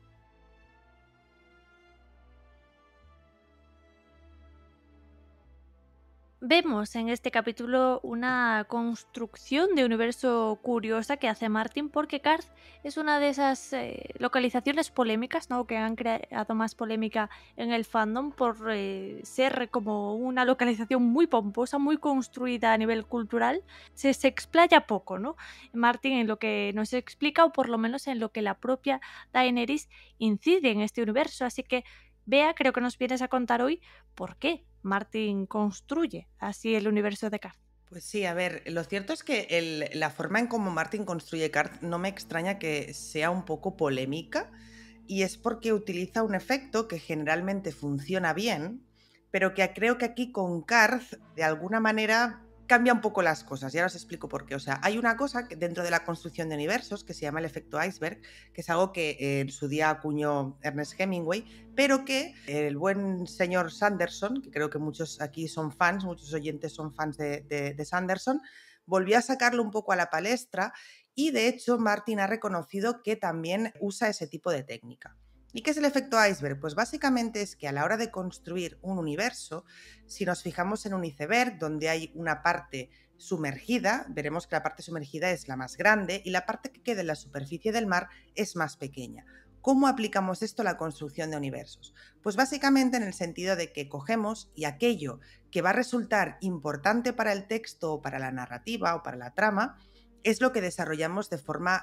Vemos en este capítulo una construcción de universo curiosa que hace Martin, porque Qarth es una de esas localizaciones polémicas, ¿no?, que han creado más polémica en el fandom por ser como una localización muy pomposa, muy construida a nivel cultural. Se explaya poco, ¿no?, Martin, en lo que nos explica, o por lo menos en lo que la propia Daenerys incide en este universo. Así que, Bea, creo que nos vienes a contar hoy por qué Martin construye así el universo de Qarth. Pues sí, a ver, lo cierto es que la forma en cómo Martin construye Qarth no me extraña que sea un poco polémica, y es porque utiliza un efecto que generalmente funciona bien, pero que creo que aquí con Qarth de alguna manera cambia un poco las cosas, y ahora os explico por qué. O sea, hay una cosa que dentro de la construcción de universos que se llama el efecto iceberg, que es algo que en su día acuñó Ernest Hemingway, pero que el buen señor Sanderson, que creo que muchos aquí son fans, muchos oyentes son fans de Sanderson, volvió a sacarlo un poco a la palestra, y de hecho Martin ha reconocido que también usa ese tipo de técnica. ¿Y qué es el efecto iceberg? Pues básicamente es que a la hora de construir un universo, si nos fijamos en un iceberg donde hay una parte sumergida, veremos que la parte sumergida es la más grande y la parte que queda en la superficie del mar es más pequeña. ¿Cómo aplicamos esto a la construcción de universos? Pues básicamente en el sentido de que cogemos y aquello que va a resultar importante para el texto o para la narrativa o para la trama es lo que desarrollamos de forma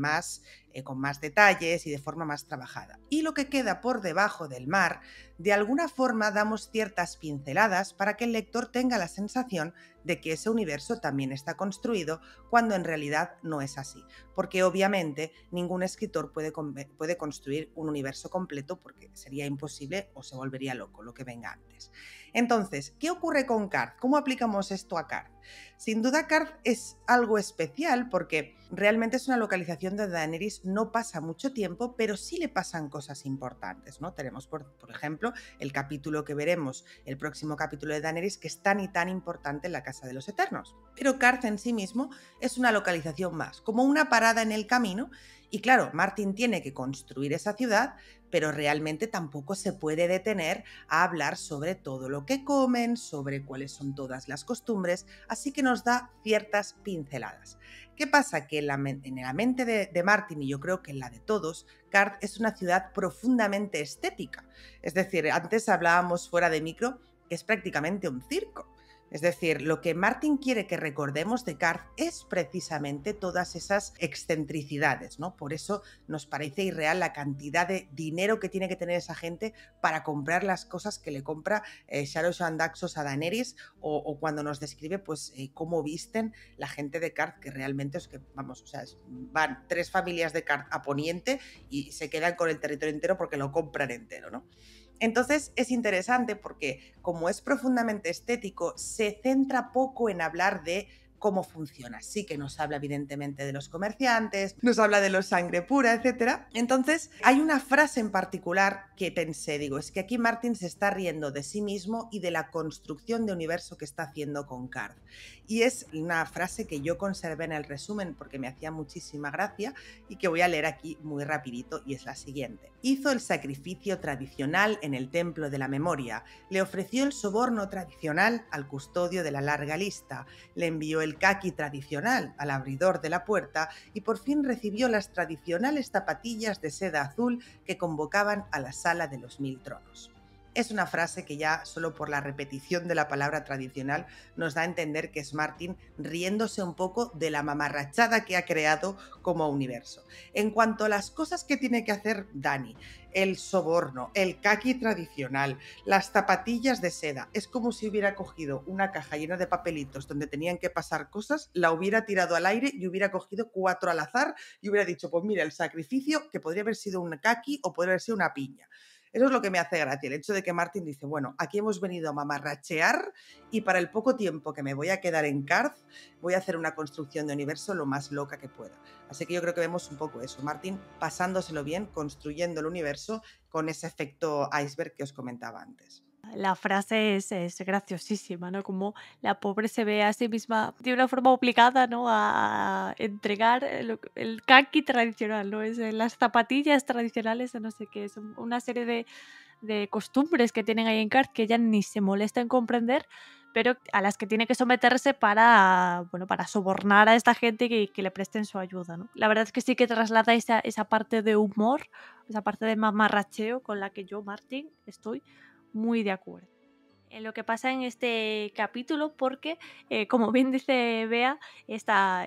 con más detalles y de forma más trabajada. Y lo que queda por debajo del mar, de alguna forma damos ciertas pinceladas para que el lector tenga la sensación de que ese universo también está construido, cuando en realidad no es así. Porque obviamente ningún escritor puede construir un universo completo, porque sería imposible o se volvería loco lo que venga antes. Entonces, ¿qué ocurre con Qarth? ¿Cómo aplicamos esto a Qarth? Sin duda, Qarth es algo especial porque realmente es una localización donde Daenerys no pasa mucho tiempo, pero sí le pasan cosas importantes, ¿no? Tenemos, por ejemplo, el capítulo que veremos, el próximo capítulo de Daenerys, que es tan y tan importante en la Casa de los Eternos. Pero Qarth en sí mismo es una localización más, como una parada en el camino. Y claro, Martin tiene que construir esa ciudad, pero realmente tampoco se puede detener a hablar sobre todo lo que comen, sobre cuáles son todas las costumbres, así que nos da ciertas pinceladas. ¿Qué pasa? Que en la mente de Martin, y yo creo que en la de todos, Qarth es una ciudad profundamente estética. Es decir, antes hablábamos fuera de micro que es prácticamente un circo. Es decir, lo que Martin quiere que recordemos de Qarth es precisamente todas esas excentricidades, ¿no? Por eso nos parece irreal la cantidad de dinero que tiene que tener esa gente para comprar las cosas que le compra Sharo-Shan Daxos a Daenerys, o cuando nos describe pues cómo visten la gente de Qarth, que realmente es que, vamos, o sea, van 3 familias de Qarth a Poniente y se quedan con el territorio entero porque lo compran entero, ¿no? Entonces es interesante porque, como es profundamente estético, se centra poco en hablar de cómo funciona. Sí que nos habla evidentemente de los comerciantes, nos habla de los sangre pura, etc. Entonces, hay una frase en particular que pensé, digo, es que aquí Martin se está riendo de sí mismo y de la construcción de universo que está haciendo con Karth. Y es una frase que yo conservé en el resumen porque me hacía muchísima gracia y que voy a leer aquí muy rapidito, y es la siguiente. Hizo el sacrificio tradicional en el templo de la memoria, le ofreció el soborno tradicional al custodio de la larga lista, le envió el kaki tradicional al abridor de la puerta y por fin recibió las tradicionales zapatillas de seda azul que convocaban a la sala de los 1000 tronos. Es una frase que ya solo por la repetición de la palabra tradicional nos da a entender que es Martin riéndose un poco de la mamarrachada que ha creado como universo. En cuanto a las cosas que tiene que hacer Dany, el soborno, el kaki tradicional, las zapatillas de seda, es como si hubiera cogido una caja llena de papelitos donde tenían que pasar cosas, la hubiera tirado al aire y hubiera cogido 4 al azar y hubiera dicho, pues mira, el sacrificio que podría haber sido un kaki o podría haber sido una piña. Eso es lo que me hace gracia, el hecho de que Martin dice, bueno, aquí hemos venido a mamarrachear y para el poco tiempo que me voy a quedar en Karth voy a hacer una construcción de universo lo más loca que pueda. Así que yo creo que vemos un poco eso, Martin pasándoselo bien, construyendo el universo con ese efecto iceberg que os comentaba antes. La frase es graciosísima, ¿no? Como la pobre se ve a sí misma de una forma obligada, ¿no? A entregar el kaki tradicional, ¿no? Las zapatillas tradicionales de no sé qué. Es una serie de costumbres que tienen ahí en Karth que ella ni se molesta en comprender, pero a las que tiene que someterse para sobornar a esta gente y que le presten su ayuda, ¿no? La verdad es que sí que traslada esa parte de humor, esa parte de mamarracheo con la que yo, Martin, estoy muy de acuerdo en lo que pasa en este capítulo porque, como bien dice Bea, esta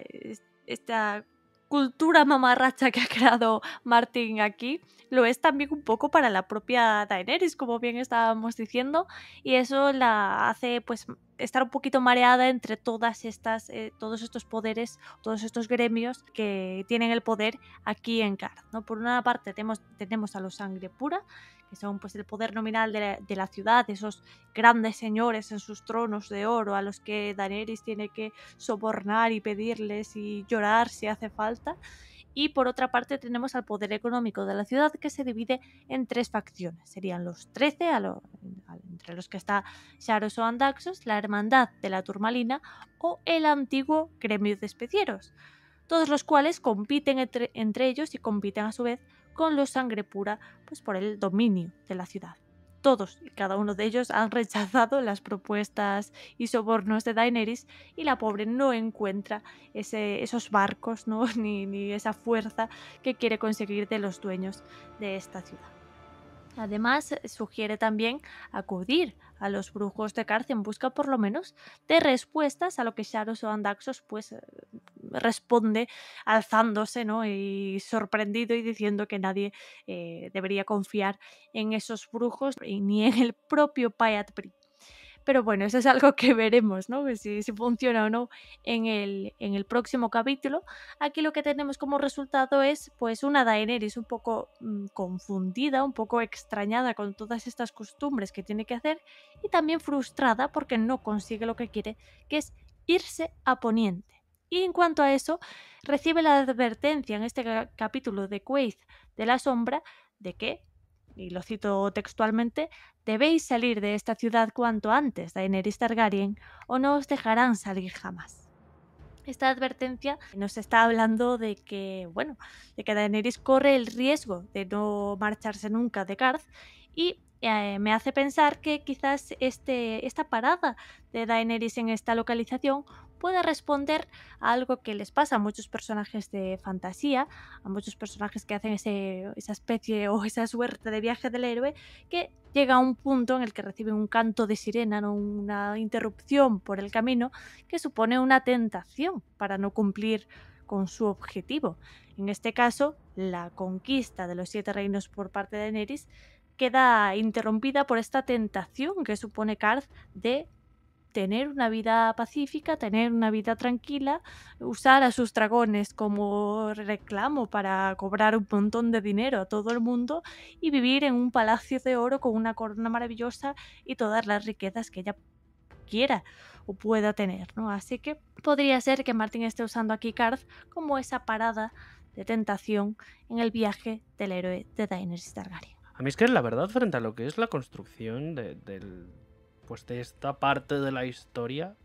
cultura mamarracha que ha creado Martin aquí lo es también un poco para la propia Daenerys, como bien estábamos diciendo, y eso la hace pues estar un poquito mareada entre todos estos poderes, todos estos gremios que tienen el poder aquí en Karth, ¿no? Por una parte tenemos a los sangre pura, que son pues el poder nominal de la ciudad, esos grandes señores en sus tronos de oro a los que Daenerys tiene que sobornar y pedirles y llorar si hace falta. Y por otra parte tenemos al poder económico de la ciudad, que se divide en 3 facciones. Serían los 13, entre los que está Xaros o Andaxos, la Hermandad de la Turmalina o el antiguo Gremio de Especieros, todos los cuales compiten entre ellos y compiten a su vez con los sangre pura pues por el dominio de la ciudad. Todos y cada uno de ellos han rechazado las propuestas y sobornos de Daenerys y la pobre no encuentra esos barcos, ¿no? ni esa fuerza que quiere conseguir de los dueños de esta ciudad. Además, sugiere también acudir a los brujos de Karth en busca por lo menos de respuestas a lo que Xaros o Andaxos pues responde alzándose, ¿no? Y sorprendido y diciendo que nadie debería confiar en esos brujos y ni en el propio Pyat Pree. Pero bueno, eso es algo que veremos, ¿no? Si funciona o no en el próximo capítulo. Aquí lo que tenemos como resultado es pues una Daenerys un poco confundida, un poco extrañada con todas estas costumbres que tiene que hacer y también frustrada porque no consigue lo que quiere, que es irse a Poniente. Y en cuanto a eso, recibe la advertencia en este capítulo de Quaithe de la Sombra de que, y lo cito textualmente, debéis salir de esta ciudad cuanto antes, Daenerys Targaryen, o no os dejarán salir jamás. Esta advertencia nos está hablando de que Daenerys corre el riesgo de no marcharse nunca de Karth y me hace pensar que quizás esta parada de Daenerys en esta localización pueda responder a algo que les pasa a muchos personajes de fantasía, a muchos personajes que hacen esa especie o esa suerte de viaje del héroe, que llega a un punto en el que reciben un canto de sirena, ¿no? Una interrupción por el camino que supone una tentación para no cumplir con su objetivo. En este caso, la conquista de los 7 reinos por parte de Daenerys queda interrumpida por esta tentación que supone Karth de tener una vida pacífica, tener una vida tranquila, usar a sus dragones como reclamo para cobrar un montón de dinero a todo el mundo y vivir en un palacio de oro con una corona maravillosa y todas las riquezas que ella quiera. o pueda tener, ¿no? Así que podría ser que Martin esté usando aquí Karth como esa parada de tentación en el viaje del héroe de Daenerys Targaryen. A mí es que la verdad, frente a lo que es la construcción de esta parte de la historia,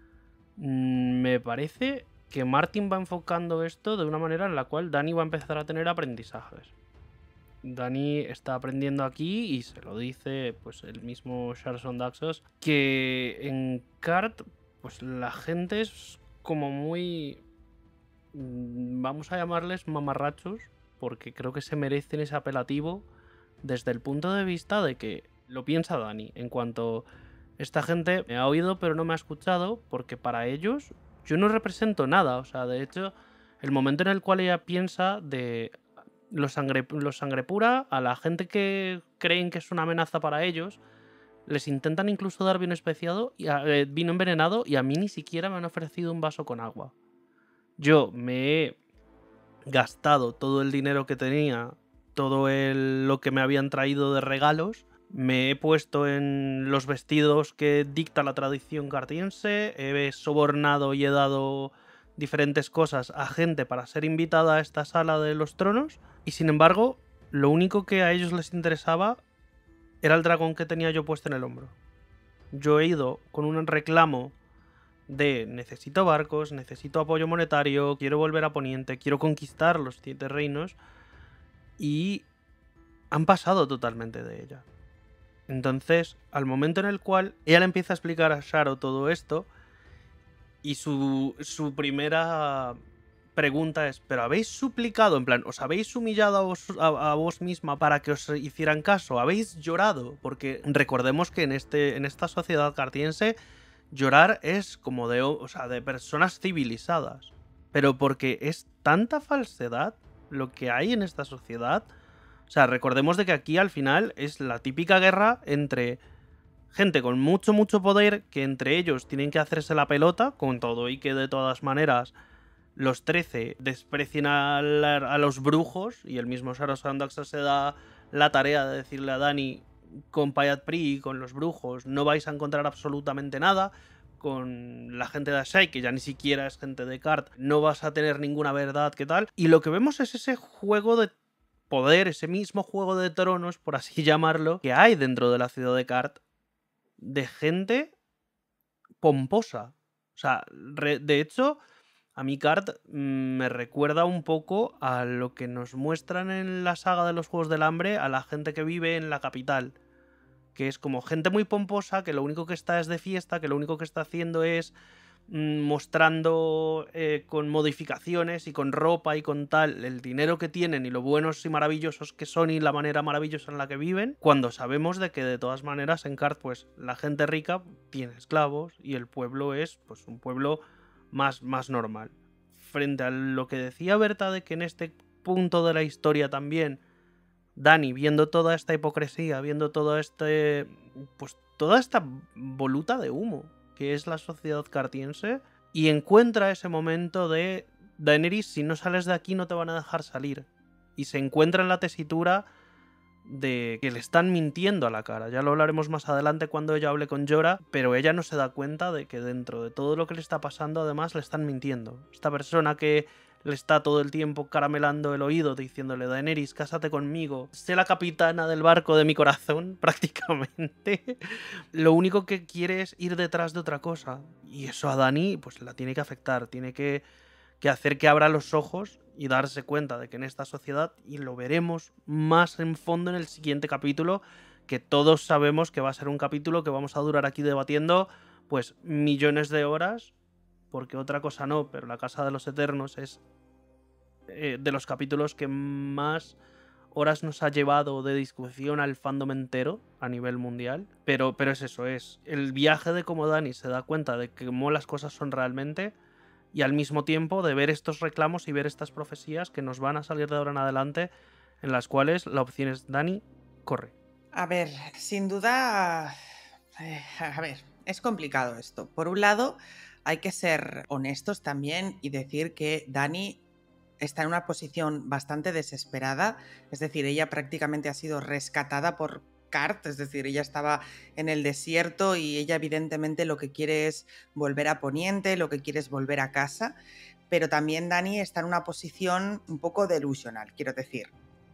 me parece que Martin va enfocando esto de una manera en la cual Dany va a empezar a tener aprendizajes. Dany está aprendiendo aquí y se lo dice pues el mismo Sharson Daxos, que en Karth pues la gente es como muy, vamos a llamarles mamarrachos, porque creo que se merecen ese apelativo desde el punto de vista de que lo piensa Dany, en cuanto esta gente me ha oído pero no me ha escuchado, porque para ellos yo no represento nada. O sea, de hecho, el momento en el cual ella piensa de los sangre pura, a la gente que creen que es una amenaza para ellos, les intentan incluso dar vino especiado, vino envenenado, y a mí ni siquiera me han ofrecido un vaso con agua. Yo me he gastado todo el dinero que tenía, todo lo que me habían traído de regalos, me he puesto en los vestidos que dicta la tradición cartiense, he sobornado y he dado diferentes cosas a gente para ser invitada a esta sala de los tronos, y sin embargo, lo único que a ellos les interesaba era el dragón que tenía yo puesto en el hombro. Yo he ido con un reclamo de necesito barcos, necesito apoyo monetario, quiero volver a Poniente, quiero conquistar los 7 reinos, y han pasado totalmente de ella. Entonces, al momento en el cual ella le empieza a explicar a Sharo todo esto, y su primera pregunta es, ¿pero habéis suplicado? En plan, ¿os habéis humillado a vos misma para que os hicieran caso? ¿Habéis llorado? Porque recordemos que en esta sociedad cartiense llorar es como de personas civilizadas. Pero porque es tanta falsedad lo que hay en esta sociedad. O sea, recordemos de que aquí al final es la típica guerra entre gente con mucho poder, que entre ellos tienen que hacerse la pelota con todo, y que de todas maneras los 13 desprecian a los brujos, y el mismo Sharson Daxos se da la tarea de decirle a Dany, con Pyat Pree y con los brujos no vais a encontrar absolutamente nada. Con la gente de Asshai, que ya ni siquiera es gente de Karth, no vas a tener ninguna verdad, ¿qué tal? Y lo que vemos es ese juego de poder, ese mismo juego de tronos, por así llamarlo, que hay dentro de la ciudad de Karth, de gente pomposa. O sea, de hecho, a mí Karth me recuerda un poco a lo que nos muestran en la saga de los Juegos del Hambre, a la gente que vive en la capital, que es como gente muy pomposa, que lo único que está es de fiesta, que lo único que está haciendo es mostrando con modificaciones y con ropa y con tal el dinero que tienen y lo buenos y maravillosos que son y la manera maravillosa en la que viven, cuando sabemos de que de todas maneras en Karth pues la gente rica tiene esclavos y el pueblo es pues un pueblo más normal. Frente a lo que decía Berta de que en este punto de la historia también Dany, viendo toda esta hipocresía, viendo todo pues toda esta voluta de humo que es la sociedad cartiense, y encuentra ese momento de Daenerys, si no sales de aquí no te van a dejar salir, y se encuentra en la tesitura de que le están mintiendo a la cara. Ya lo hablaremos más adelante cuando ella hable con Jorah, pero ella no se da cuenta de que dentro de todo lo que le está pasando además le están mintiendo. Esta persona que le está todo el tiempo caramelando el oído diciéndole, Daenerys, cásate conmigo, sé la capitana del barco de mi corazón, prácticamente. Lo único que quiere es ir detrás de otra cosa, y eso a Dany pues la tiene que afectar, tiene que hacer que abra los ojos y darse cuenta de que en esta sociedad, y lo veremos más en fondo en el siguiente capítulo, que todos sabemos que va a ser un capítulo que vamos a durar aquí debatiendo pues millones de horas, porque otra cosa no, pero La Casa de los Eternos es de los capítulos que más horas nos ha llevado de discusión al fandom entero a nivel mundial. Pero es eso, es el viaje de cómo Dany se da cuenta de cómo las cosas son realmente, y al mismo tiempo de ver estos reclamos y ver estas profecías que nos van a salir de ahora en adelante, en las cuales la opción es Dany, corre. A ver, sin duda, a ver, es complicado esto. Por un lado, hay que ser honestos también y decir que Dany está en una posición bastante desesperada, es decir, ella prácticamente ha sido rescatada por Cart, es decir, ella estaba en el desierto y ella evidentemente lo que quiere es volver a Poniente, lo que quiere es volver a casa, pero también Dani está en una posición un poco delusional, quiero decir.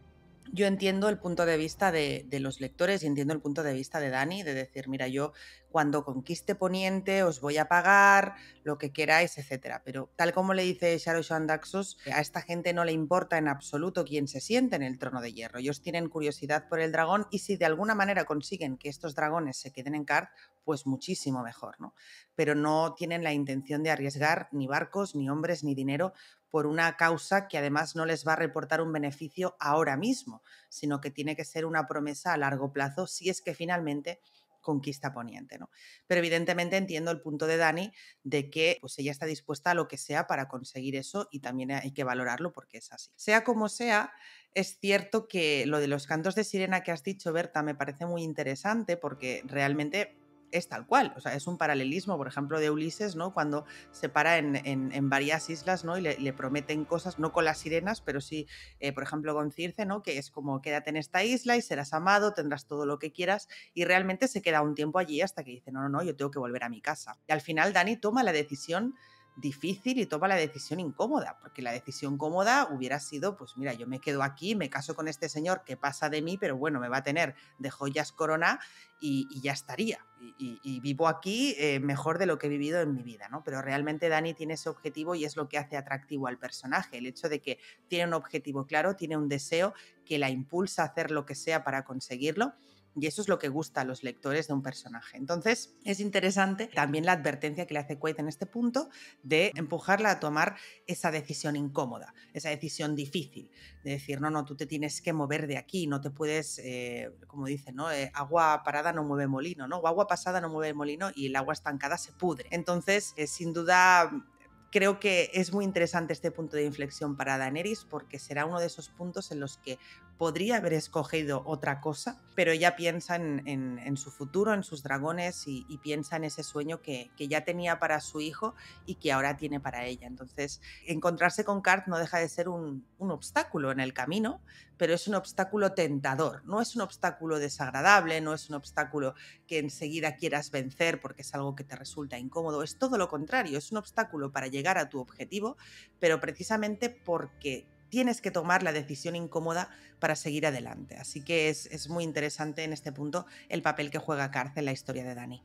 Yo entiendo el punto de vista de los lectores y entiendo el punto de vista de Dani, de decir, mira, yo cuando conquiste Poniente os voy a pagar lo que queráis, etcétera. Pero tal como le dice Saoirse Daxos, a esta gente no le importa en absoluto quién se siente en el trono de hierro. Ellos tienen curiosidad por el dragón y si de alguna manera consiguen que estos dragones se queden en Cart, pues muchísimo mejor, ¿no? Pero no tienen la intención de arriesgar ni barcos, ni hombres, ni dinero por una causa que además no les va a reportar un beneficio ahora mismo, sino que tiene que ser una promesa a largo plazo si es que finalmente conquista Poniente, ¿no? Pero evidentemente entiendo el punto de Dani de que pues ella está dispuesta a lo que sea para conseguir eso y también hay que valorarlo porque es así. Sea como sea, es cierto que lo de los cantos de sirena que has dicho, Berta, me parece muy interesante porque realmente es tal cual, o sea, es un paralelismo, por ejemplo, de Ulises, ¿no? Cuando se para en varias islas, ¿no? Y le prometen cosas, no con las sirenas, pero sí, por ejemplo, con Circe, ¿no? Que es como, quédate en esta isla y serás amado, tendrás todo lo que quieras, y realmente se queda un tiempo allí hasta que dice, no, yo tengo que volver a mi casa. Y al final Dani toma la decisión difícil y toma la decisión incómoda, porque la decisión cómoda hubiera sido, pues mira, yo me quedo aquí, me caso con este señor que pasa de mí, pero bueno, me va a tener de joyas corona y ya estaría. Y vivo aquí mejor de lo que he vivido en mi vida, ¿no? Pero realmente Dani tiene ese objetivo y es lo que hace atractivo al personaje, el hecho de que tiene un objetivo claro, tiene un deseo que la impulsa a hacer lo que sea para conseguirlo. Y eso es lo que gusta a los lectores de un personaje. Entonces, es interesante también la advertencia que le hace Quaid en este punto de empujarla a tomar esa decisión incómoda, esa decisión difícil, de decir, no, tú te tienes que mover de aquí, no te puedes, como dicen, ¿no? Agua parada no mueve molino, ¿no? O agua pasada no mueve molino y el agua estancada se pudre. Entonces, sin duda, creo que es muy interesante este punto de inflexión para Daenerys porque será uno de esos puntos en los que podría haber escogido otra cosa, pero ella piensa en su futuro, en sus dragones y piensa en ese sueño que ya tenía para su hijo y que ahora tiene para ella. Entonces, encontrarse con Cart no deja de ser un obstáculo en el camino, pero es un obstáculo tentador, no es un obstáculo desagradable, no es un obstáculo que enseguida quieras vencer porque es algo que te resulta incómodo, es todo lo contrario, es un obstáculo para llegar a tu objetivo, pero precisamente porque tienes que tomar la decisión incómoda para seguir adelante. Así que es muy interesante en este punto el papel que juega Cart en la historia de Dani.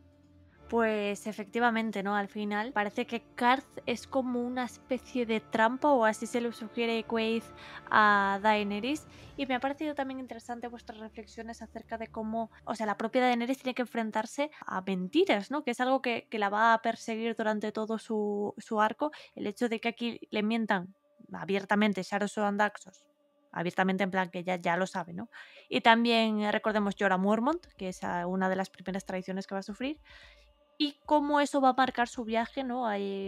Pues efectivamente, ¿no? Al final parece que Cart es como una especie de trampa, o así se lo sugiere Quaid a Daenerys, y me ha parecido también interesante vuestras reflexiones acerca de cómo, o sea, la propia Daenerys tiene que enfrentarse a mentiras, ¿no? Que es algo que la va a perseguir durante todo su arco, el hecho de que aquí le mientan abiertamente Saoirse Daxos, abiertamente en plan que ya lo sabe, ¿no? Y también recordemos Jorah Mormont, que es una de las primeras traiciones que va a sufrir, y cómo eso va a marcar su viaje, ¿no?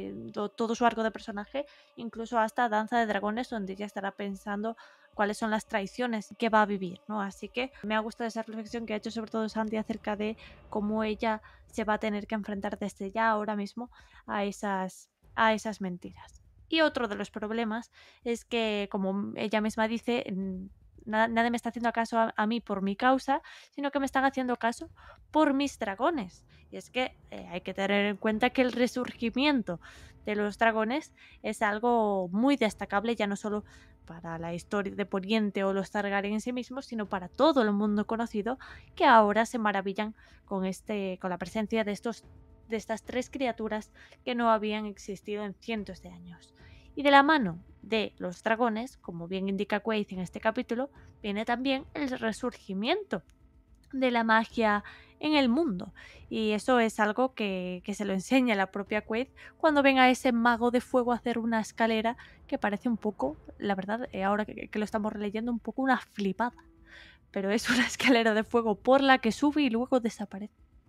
Todo su arco de personaje, incluso hasta Danza de Dragones, donde ella estará pensando cuáles son las traiciones que va a vivir, ¿no? Así que me ha gustado esa reflexión que ha hecho sobre todo Santi acerca de cómo ella se va a tener que enfrentar desde ya ahora mismo a esas mentiras. Y otro de los problemas es que, como ella misma dice, nadie me está haciendo caso a mí por mi causa, sino que me están haciendo caso por mis dragones. Y es que hay que tener en cuenta que el resurgimiento de los dragones es algo muy destacable, ya no solo para la historia de Poniente o los Targaryen en sí mismos, sino para todo el mundo conocido, que ahora se maravillan con la presencia de estas tres criaturas que no habían existido en cientos de años. Y de la mano de los dragones, como bien indica Quaid en este capítulo, viene también el resurgimiento de la magia en el mundo. Y eso es algo que se lo enseña la propia Quaid cuando ven a ese mago de fuego hacer una escalera que parece un poco, la verdad, ahora que lo estamos releyendo, un poco una flipada. Pero es una escalera de fuego por la que sube y luego desaparece.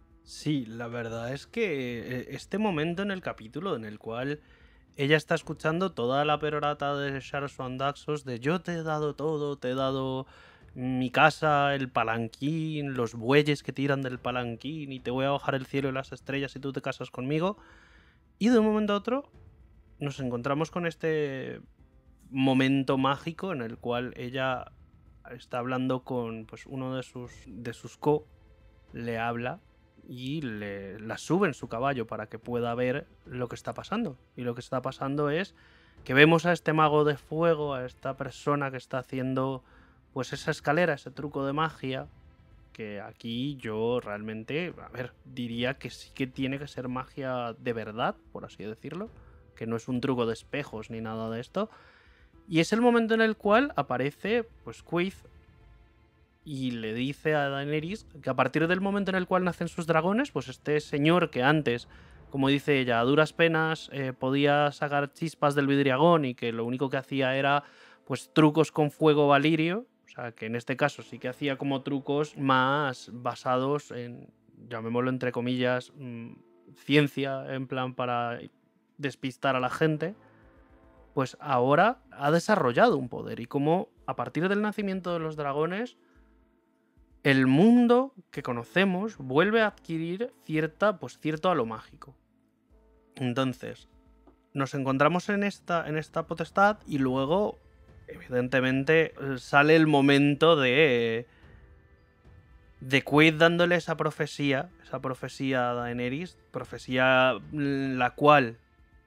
Sí, la verdad es que este momento en el capítulo en el cual ella está escuchando toda la perorata de Saoirse Daxos de yo te he dado todo, te he dado mi casa, el palanquín, los bueyes que tiran del palanquín y te voy a bajar el cielo y las estrellas si tú te casas conmigo. Y de un momento a otro nos encontramos con este momento mágico en el cual ella está hablando con pues, uno de sus le habla y la sube en su caballo para que pueda ver lo que está pasando. Y lo que está pasando es que vemos a este mago de fuego, a esta persona que está haciendo pues esa escalera, ese truco de magia, que aquí yo realmente, diría que sí que tiene que ser magia de verdad, por así decirlo, que no es un truco de espejos ni nada de esto. Y es el momento en el cual aparece pues Quaithe y le dice a Daenerys que a partir del momento en el cual nacen sus dragones, pues este señor que antes, como dice ella, a duras penas podía sacar chispas del vidriagón y que lo único que hacía era pues trucos con fuego valirio, o sea que en este caso sí que hacía como trucos más basados en, llamémoslo entre comillas, ciencia, en plan para despistar a la gente, pues ahora ha desarrollado un poder y como a partir del nacimiento de los dragones el mundo que conocemos vuelve a adquirir cierto halo mágico. Entonces, nos encontramos en esta potestad y luego, evidentemente, sale el momento de Quaithe dándole esa profecía a Daenerys, profecía la cual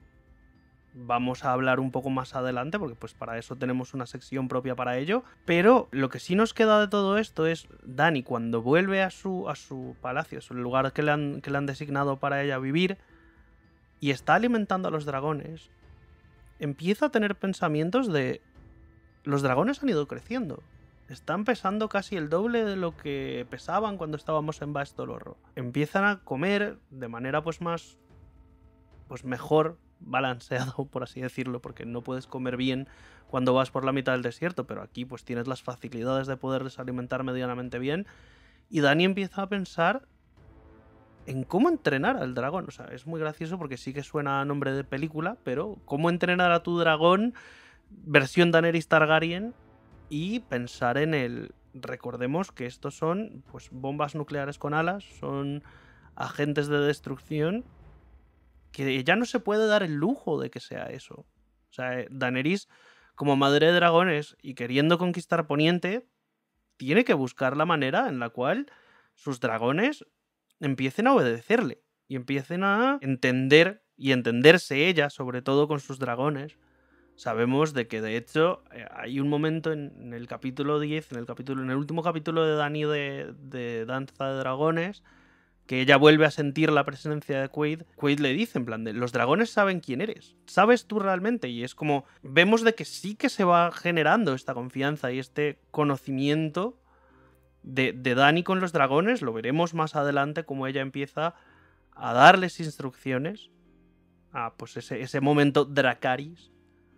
vamos a hablar un poco más adelante, porque pues para eso tenemos una sección propia para ello. Pero lo que sí nos queda de todo esto es Dany, cuando vuelve a su palacio, es el lugar que le han designado para ella vivir, y está alimentando a los dragones, empieza a tener pensamientos de... Los dragones han ido creciendo. Están pesando casi el doble de lo que pesaban cuando estábamos en Baes Dolorro. Empiezan a comer de manera pues más... pues mejor balanceado, por así decirlo, porque no puedes comer bien cuando vas por la mitad del desierto, pero aquí pues tienes las facilidades de poderles alimentar medianamente bien. Y Dany empieza a pensar en cómo entrenar al dragón. O sea, es muy gracioso porque sí que suena a nombre de película, pero cómo entrenar a tu dragón versión Daenerys Targaryen y pensar en el... Recordemos que estos son pues bombas nucleares con alas, son agentes de destrucción, que ya no se puede dar el lujo de que sea eso. O sea, Daenerys, como madre de dragones y queriendo conquistar Poniente, tiene que buscar la manera en la cual sus dragones empiecen a obedecerle y empiecen a entender y entenderse ella, sobre todo con sus dragones. Sabemos de que de hecho hay un momento en el capítulo 10, en el último capítulo de Dany de Danza de Dragones, que ella vuelve a sentir la presencia de Quaithe. Quaithe le dice en plan de, los dragones saben quién eres, ¿sabes tú realmente? Y es como, vemos de que sí que se va generando esta confianza y este conocimiento de Dany con los dragones. Lo veremos más adelante como ella empieza a darles instrucciones a pues ese momento Dracarys.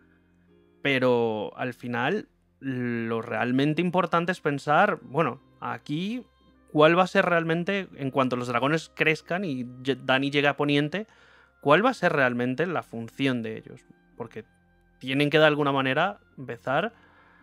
Pero al final lo realmente importante es pensar, bueno, aquí cuál va a ser realmente, en cuanto los dragones crezcan y Dany llegue a Poniente, cuál va a ser realmente la función de ellos. Porque tienen que de alguna manera empezar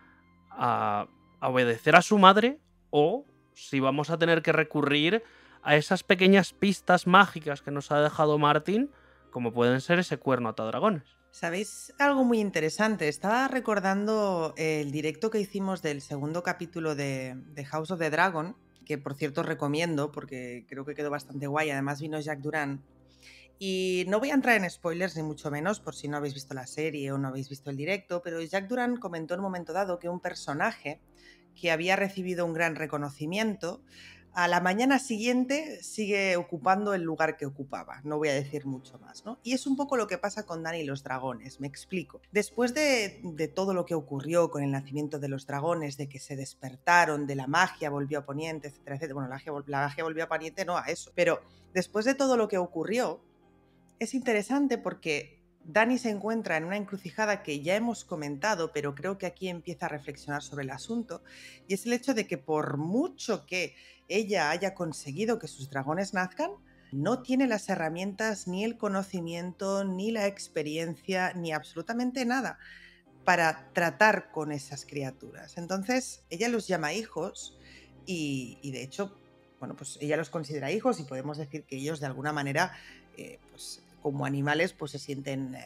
a obedecer a su madre, o si vamos a tener que recurrir a esas pequeñas pistas mágicas que nos ha dejado Martin, como pueden ser ese cuerno atadragones. ¿Sabéis algo muy interesante? Estaba recordando el directo que hicimos del segundo capítulo de House of the Dragon, que por cierto recomiendo porque creo que quedó bastante guay. Además vino Jack Duran. Y no voy a entrar en spoilers ni mucho menos por si no habéis visto la serie o no habéis visto el directo, pero Jack Duran comentó en un momento dado que un personaje que había recibido un gran reconocimiento, a la mañana siguiente sigue ocupando el lugar que ocupaba. No voy a decir mucho más, ¿no? Y es un poco lo que pasa con Dany y los dragones, me explico. Después de todo lo que ocurrió con el nacimiento de los dragones, de que se despertaron, de la magia volvió a Poniente, etcétera, etcétera. Bueno, la magia volvió a Poniente, no a eso. Pero después de todo lo que ocurrió, es interesante porque Dany se encuentra en una encrucijada que ya hemos comentado, pero creo que aquí empieza a reflexionar sobre el asunto, y es el hecho de que por mucho que ella haya conseguido que sus dragones nazcan, no tiene las herramientas, ni el conocimiento, ni la experiencia, ni absolutamente nada para tratar con esas criaturas. Entonces, ella los llama hijos y de hecho, bueno, pues ella los considera hijos y podemos decir que ellos de alguna manera, pues como animales, pues se sienten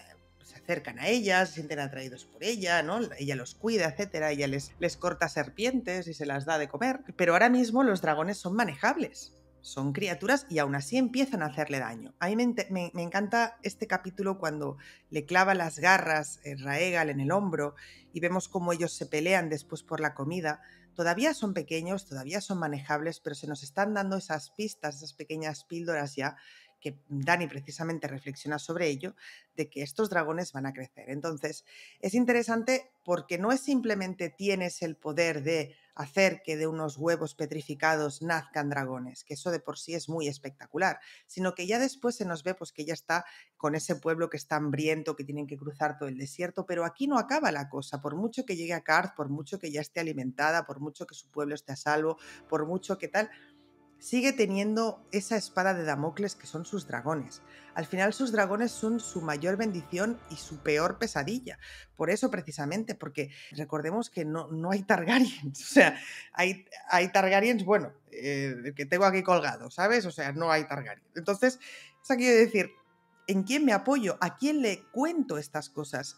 se acercan a ella, se sienten atraídos por ella, ¿no? Ella los cuida, etcétera, ella les corta serpientes y se las da de comer. Pero ahora mismo los dragones son manejables. Son criaturas y aún así empiezan a hacerle daño. A mí me encanta este capítulo cuando le clava las garras Raegal en el hombro y vemos cómo ellos se pelean después por la comida. Todavía son pequeños, todavía son manejables, pero se nos están dando esas pistas, esas pequeñas píldoras ya, que Dani precisamente reflexiona sobre ello, de que estos dragones van a crecer. Entonces, es interesante porque no es simplemente tienes el poder de hacer que de unos huevos petrificados nazcan dragones, que eso de por sí es muy espectacular, sino que ya después se nos ve pues, que ella está con ese pueblo que está hambriento, que tienen que cruzar todo el desierto, pero aquí no acaba la cosa, por mucho que llegue a Qarth, por mucho que ya esté alimentada, por mucho que su pueblo esté a salvo, por mucho que tal, sigue teniendo esa espada de Damocles que son sus dragones. Al final sus dragones son su mayor bendición y su peor pesadilla. Por eso precisamente, porque recordemos que no hay Targaryens. O sea, hay Targaryens, bueno, que tengo aquí colgado, ¿sabes? O sea, no hay Targaryen. Entonces, eso quiere decir, ¿en quién me apoyo? ¿A quién le cuento estas cosas?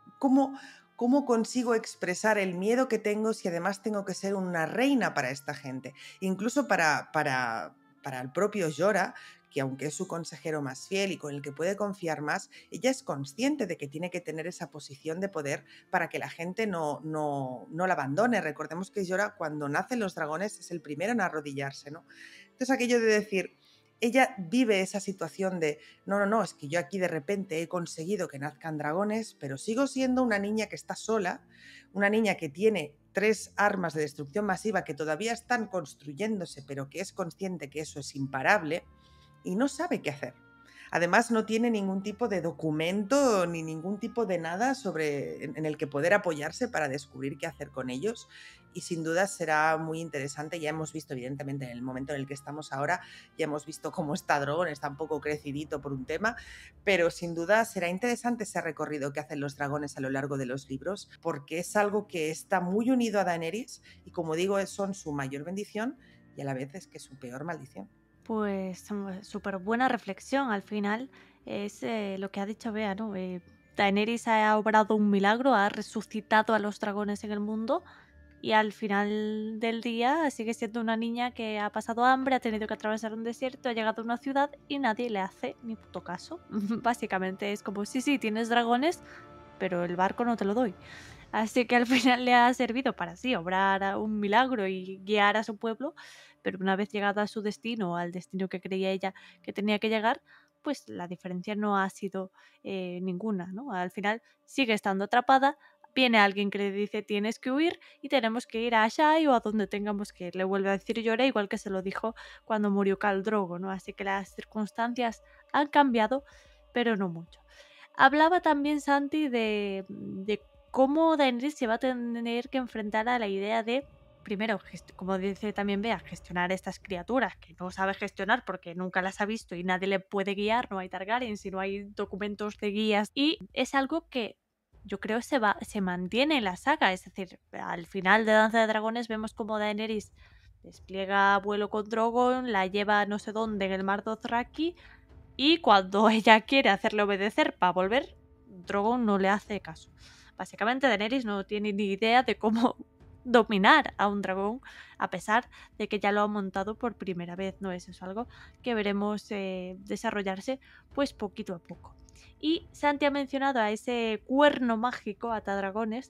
¿Cómo consigo expresar el miedo que tengo si además tengo que ser una reina para esta gente? Incluso para el propio Jorah, que aunque es su consejero más fiel y con el que puede confiar más, ella es consciente de que tiene que tener esa posición de poder para que la gente no la abandone. Recordemos que Jorah, cuando nacen los dragones, es el primero en arrodillarse, ¿no? Entonces aquello de decir, ella vive esa situación de no, es que yo aquí de repente he conseguido que nazcan dragones, pero sigo siendo una niña que está sola, una niña que tiene 3 armas de destrucción masiva que todavía están construyéndose, pero que es consciente que eso es imparable y no sabe qué hacer. Además, no tiene ningún tipo de documento ni ningún tipo de nada en el que poder apoyarse para descubrir qué hacer con ellos. Y sin duda será muy interesante. Ya hemos visto, evidentemente, en el momento en el que estamos ahora, ya hemos visto cómo está Drogon, está un poco crecidito por un tema, pero sin duda será interesante ese recorrido que hacen los dragones a lo largo de los libros, porque es algo que está muy unido a Daenerys y, como digo, son su mayor bendición y a la vez es que su peor maldición. Pues súper buena reflexión al final. Es lo que ha dicho Bea, ¿no? Daenerys ha obrado un milagro, ha resucitado a los dragones en el mundo y al final del día sigue siendo una niña que ha pasado hambre, ha tenido que atravesar un desierto, ha llegado a una ciudad y nadie le hace ni puto caso. Básicamente es como, sí, tienes dragones, pero el barco no te lo doy. Así que al final le ha servido para sí obrar un milagro y guiar a su pueblo, pero una vez llegado a su destino, al destino que creía ella que tenía que llegar, pues la diferencia no ha sido ninguna, ¿no? Al final sigue estando atrapada, viene alguien que le dice tienes que huir y tenemos que ir a Asshai o a donde tengamos que ir. Le vuelve a decir Jorah, igual que se lo dijo cuando murió Khal Drogo, ¿no? Así que las circunstancias han cambiado, pero no mucho. Hablaba también Santi de cómo Daenerys se va a tener que enfrentar a la idea de, primero, como dice también Bea, gestionar estas criaturas que no sabe gestionar porque nunca las ha visto y nadie le puede guiar, no hay Targaryen, si no hay documentos de guías, y es algo que yo creo se mantiene en la saga, es decir, al final de Danza de Dragones vemos como Daenerys despliega vuelo con Drogon, la lleva a no sé dónde en el mar Dothraki, y cuando ella quiere hacerle obedecer para volver, Drogon no le hace caso. Básicamente Daenerys no tiene ni idea de cómo dominar a un dragón, a pesar de que ya lo ha montado por primera vez, ¿no? Eso es algo que veremos desarrollarse pues poquito a poco. Y Santi ha mencionado a ese cuerno mágico atadragones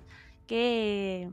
del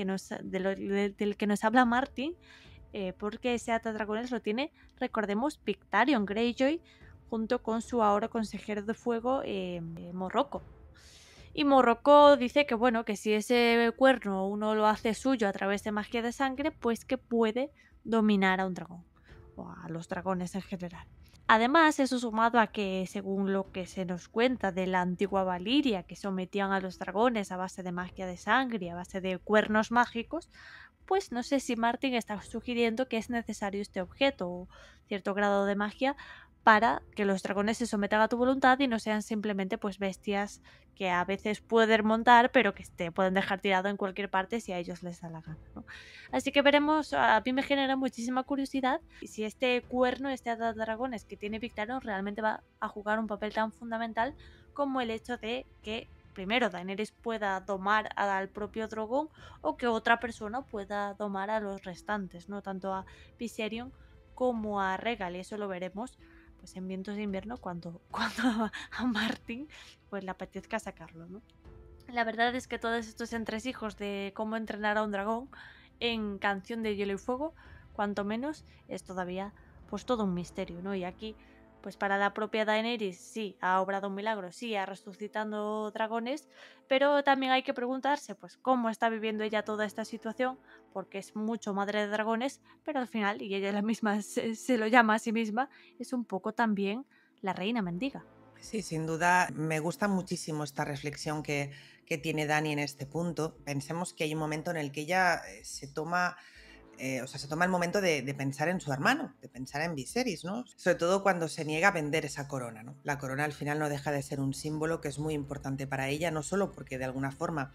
que nos habla Martin, porque ese atadragones lo tiene, recordemos, Victarion Greyjoy, junto con su ahora consejero de fuego, Morroco. Y Morroco dice que bueno, que si ese cuerno uno lo hace suyo a través de magia de sangre, pues que puede dominar a un dragón, o a los dragones en general. Además, eso sumado a que, según lo que se nos cuenta de la antigua Valiria, que sometían a los dragones a base de magia de sangre, a base de cuernos mágicos, pues no sé si Martin está sugiriendo que es necesario este objeto o cierto grado de magia para que los dragones se sometan a tu voluntad y no sean simplemente pues bestias que a veces pueden montar, pero que te pueden dejar tirado en cualquier parte si a ellos les da la gana, ¿no? Así que veremos, a mí me genera muchísima curiosidad si este cuerno, este dragones que tiene Victarion realmente va a jugar un papel tan fundamental como el hecho de que primero Daenerys pueda domar al propio Drogon o que otra persona pueda domar a los restantes, ¿no? Tanto a Viserion como a Rhaegal, y eso lo veremos pues en Vientos de Invierno cuando a Martin pues le apetezca sacarlo, ¿no? La verdad es que todos estos entresijos de cómo entrenar a un dragón en Canción de Hielo y Fuego, cuanto menos, es todavía pues todo un misterio, ¿no? Y aquí, pues para la propia Daenerys sí ha obrado un milagro, sí ha resucitando dragones, pero también hay que preguntarse pues cómo está viviendo ella toda esta situación, porque es mucho madre de dragones, pero al final, y ella la misma se lo llama a sí misma, es un poco también la reina mendiga. Sí, sin duda, me gusta muchísimo esta reflexión que tiene Dani en este punto. Pensemos que hay un momento en el que ella se toma el momento de pensar en su hermano, de pensar en Viserys, ¿no? Sobre todo cuando se niega a vender esa corona, ¿no? La corona al final no deja de ser un símbolo que es muy importante para ella, no solo porque de alguna forma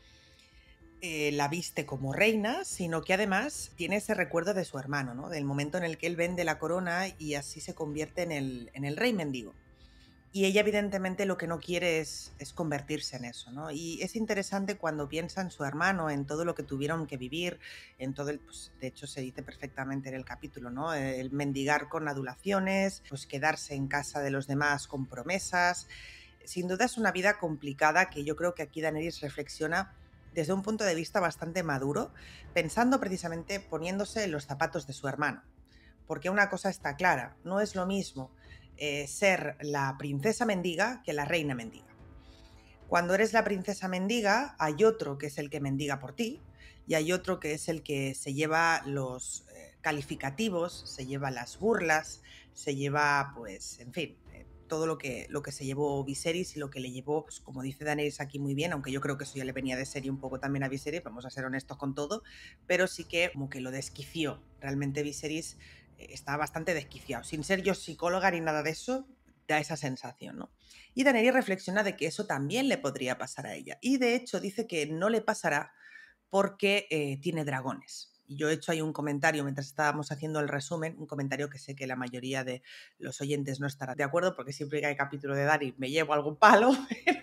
la viste como reina, sino que además tiene ese recuerdo de su hermano, ¿no? Del momento en el que él vende la corona y así se convierte en el rey mendigo. Y ella evidentemente lo que no quiere es convertirse en eso, ¿no? Y es interesante cuando piensa en su hermano, en todo lo que tuvieron que vivir, en todo pues, de hecho se dice perfectamente en el capítulo, ¿no? El mendigar con adulaciones, pues quedarse en casa de los demás con promesas. Sin duda es una vida complicada que yo creo que aquí Daenerys reflexiona desde un punto de vista bastante maduro, pensando precisamente poniéndose en los zapatos de su hermano. Porque una cosa está clara, no es lo mismo ser la princesa mendiga que la reina mendiga. Cuando eres la princesa mendiga, hay otro que es el que mendiga por ti y hay otro que es el que se lleva los calificativos, se lleva las burlas, se lleva, pues, en fin, todo lo que se llevó Viserys y lo que le llevó, pues, como dice Daenerys aquí muy bien, aunque yo creo que eso ya le venía de serie un poco también a Viserys, vamos a ser honestos con todo, pero sí que como que lo desquició. Realmente Viserys está bastante desquiciado. Sin ser yo psicóloga ni nada de eso, da esa sensación, ¿no? Y Daenerys reflexiona de que eso también le podría pasar a ella. Y de hecho dice que no le pasará porque tiene dragones. Y yo he hecho ahí un comentario mientras estábamos haciendo el resumen, un comentario que sé que la mayoría de los oyentes no estarán de acuerdo, porque siempre que hay capítulo de Dani me llevo algún palo,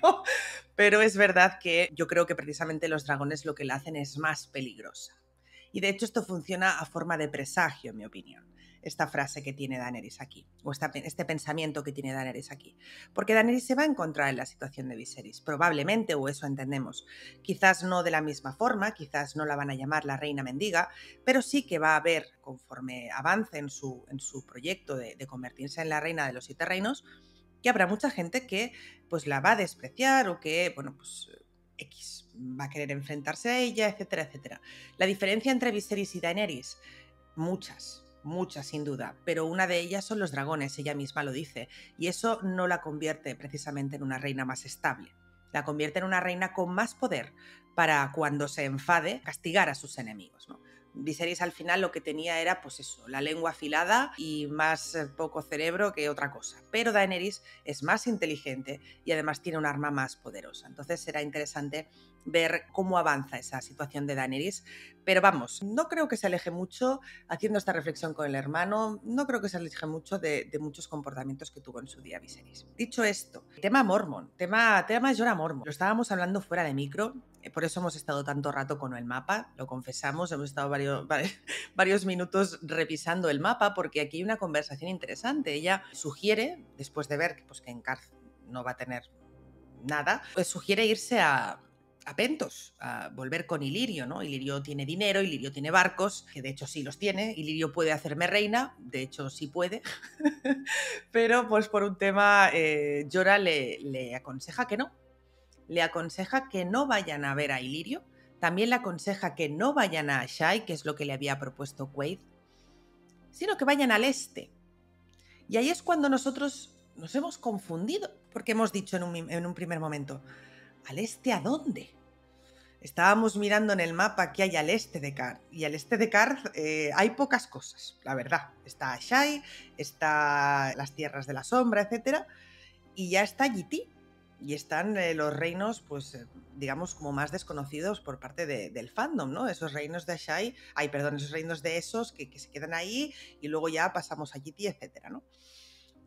pero es verdad que yo creo que precisamente los dragones lo que la hacen es más peligrosa. Y de hecho esto funciona a forma de presagio, en mi opinión, esta frase que tiene Daenerys aquí, o este pensamiento que tiene Daenerys aquí. Porque Daenerys se va a encontrar en la situación de Viserys, probablemente, o eso entendemos. Quizás no de la misma forma, quizás no la van a llamar la reina mendiga, pero sí que va a haber, conforme avance en su proyecto de convertirse en la reina de los 7 reinos, que habrá mucha gente que pues la va a despreciar o que, bueno, pues X va a querer enfrentarse a ella, etcétera, etcétera. La diferencia entre Viserys y Daenerys, muchas sin duda, pero una de ellas son los dragones, ella misma lo dice, y eso no la convierte precisamente en una reina más estable, la convierte en una reina con más poder para cuando se enfade castigar a sus enemigos, ¿no? Viserys al final lo que tenía era pues eso, la lengua afilada y más poco cerebro que otra cosa, pero Daenerys es más inteligente y además tiene un arma más poderosa, entonces será interesante ver cómo avanza esa situación de Daenerys, pero vamos, no creo que se aleje mucho haciendo esta reflexión con el hermano, no creo que se aleje mucho de muchos comportamientos que tuvo en su día Viserys. Dicho esto, tema Mormont, tema Jorah Mormont, lo estábamos hablando fuera de micro, por eso hemos estado tanto rato con el mapa, lo confesamos, hemos estado varios minutos revisando el mapa porque aquí hay una conversación interesante. Ella sugiere, después de ver pues, que en Qarth no va a tener nada, pues sugiere irse a Pentos, a volver con Illyrio, ¿no? Illyrio tiene dinero, Illyrio tiene barcos, que de hecho sí los tiene, Illyrio puede hacerme reina, de hecho sí puede, pero pues por un tema Jorah le aconseja que no, le aconseja que no vayan a ver a Illyrio, también le aconseja que no vayan a Asshai, que es lo que le había propuesto Quaid, sino que vayan al este. Y ahí es cuando nosotros nos hemos confundido, porque hemos dicho en un primer momento, ¿al este a dónde? Estábamos mirando en el mapa que hay al este de Qarth, y al este de Qarth hay pocas cosas, la verdad. Está Asshai, está las Tierras de la Sombra, etc. Y ya está Yiti, y están los reinos, pues digamos, como más desconocidos por parte del fandom, ¿no? Esos reinos de Asshai, esos reinos de Essos que se quedan ahí, y luego ya pasamos a Yiti, etc., ¿no?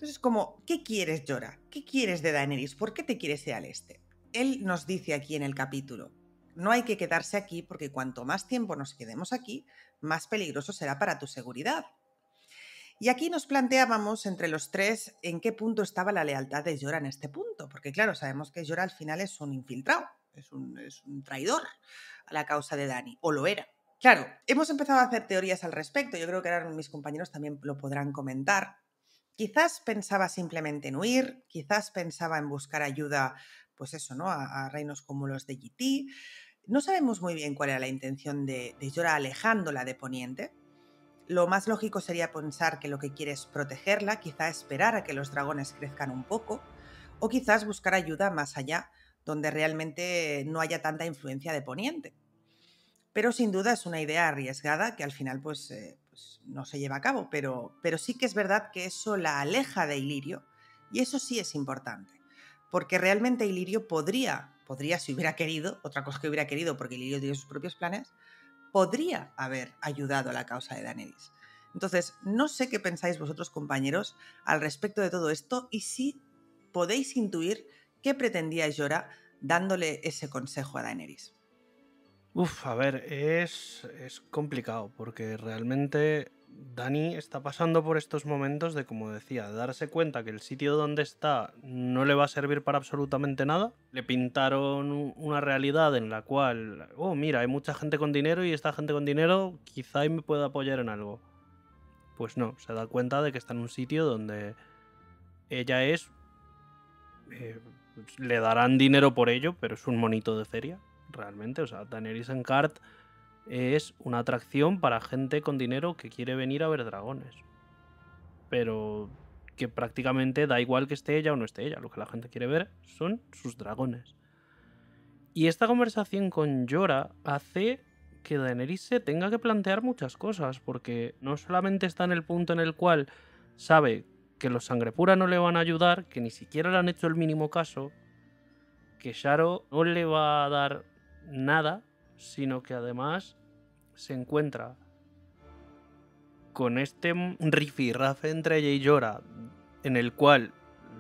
Entonces, como, ¿qué quieres, Jorah? ¿Qué quieres de Daenerys? ¿Por qué te quieres ir al este? Él nos dice aquí en el capítulo, no hay que quedarse aquí porque cuanto más tiempo nos quedemos aquí, más peligroso será para tu seguridad. Y aquí nos planteábamos entre los tres en qué punto estaba la lealtad de Jorah en este punto, porque claro, sabemos que Jorah al final es un infiltrado, es un traidor a la causa de Dany, o lo era. Claro, hemos empezado a hacer teorías al respecto, yo creo que ahora mis compañeros también lo podrán comentar. Quizás pensaba simplemente en huir, quizás pensaba en buscar ayuda, pues eso, ¿no? A reinos como los de GT. No sabemos muy bien cuál era la intención de Jorah alejándola de Poniente. Lo más lógico sería pensar que lo que quiere es protegerla, quizá esperar a que los dragones crezcan un poco, o quizás buscar ayuda más allá, donde realmente no haya tanta influencia de Poniente. Pero sin duda es una idea arriesgada que al final pues no se lleva a cabo, pero sí que es verdad que eso la aleja de Illyrio, y eso sí es importante, porque realmente Illyrio podría si hubiera querido, otra cosa que hubiera querido porque Illyrio tiene sus propios planes, podría haber ayudado a la causa de Daenerys. Entonces, no sé qué pensáis vosotros, compañeros, al respecto de todo esto y si podéis intuir qué pretendía Jorah dándole ese consejo a Daenerys. A ver, es complicado porque realmente Dany está pasando por estos momentos de, como decía, de darse cuenta que el sitio donde está no le va a servir para absolutamente nada. Le pintaron una realidad en la cual, oh, mira, hay mucha gente con dinero y esta gente con dinero quizá me pueda apoyar en algo. Pues no, se da cuenta de que está en un sitio donde ella es... le darán dinero por ello, pero es un monito de feria. Realmente, o sea, Daenerys en Cart es una atracción para gente con dinero que quiere venir a ver dragones. Pero que prácticamente da igual que esté ella o no esté ella. Lo que la gente quiere ver son sus dragones. Y esta conversación con Jorah hace que Daenerys se tenga que plantear muchas cosas, porque no solamente está en el punto en el cual sabe que los sangre pura no le van a ayudar, que ni siquiera le han hecho el mínimo caso, que Sharo no le va a dar nada, sino que además se encuentra con este rifirrafe entre ella y Jorah, en el cual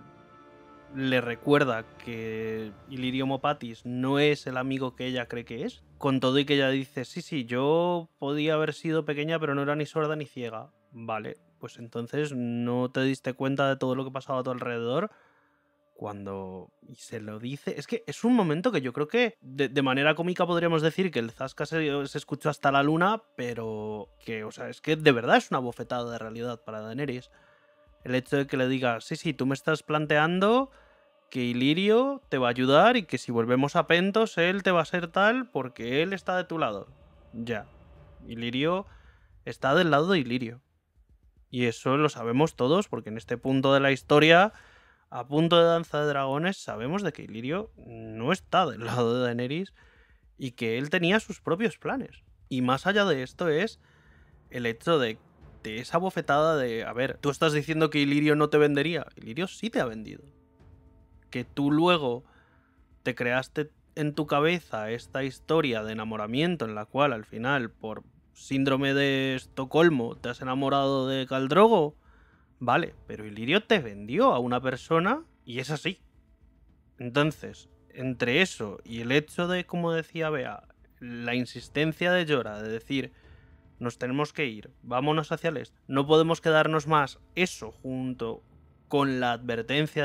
le recuerda que Illyrio Mopatis no es el amigo que ella cree que es, con todo y que ella dice, sí, yo podía haber sido pequeña pero no era ni sorda ni ciega. Vale, pues entonces no te diste cuenta de todo lo que pasaba a tu alrededor. Cuando se lo dice... Es que es un momento que yo creo que de manera cómica podríamos decir que el zasca se escuchó hasta la luna, pero que, o sea, es que de verdad es una bofetada de realidad para Daenerys. El hecho de que le diga, sí, tú me estás planteando que Illyrio te va a ayudar y que si volvemos a Pentos él te va a ser tal porque él está de tu lado. Ya. Illyrio está del lado de Illyrio. Y eso lo sabemos todos porque en este punto de la historia... A punto de Danza de Dragones sabemos de que Illyrio no está del lado de Daenerys y que él tenía sus propios planes. Y más allá de esto es el hecho de esa bofetada de, a ver, tú estás diciendo que Illyrio no te vendería. Illyrio sí te ha vendido. Que tú luego te creaste en tu cabeza esta historia de enamoramiento en la cual al final, por síndrome de Estocolmo, te has enamorado de Khal Drogo. Vale, pero Illyrio te vendió a una persona y es así. Entonces, entre eso y el hecho de, como decía Bea, la insistencia de Jorah de decir, nos tenemos que ir, vámonos hacia el este, no podemos quedarnos más, eso junto con la advertencia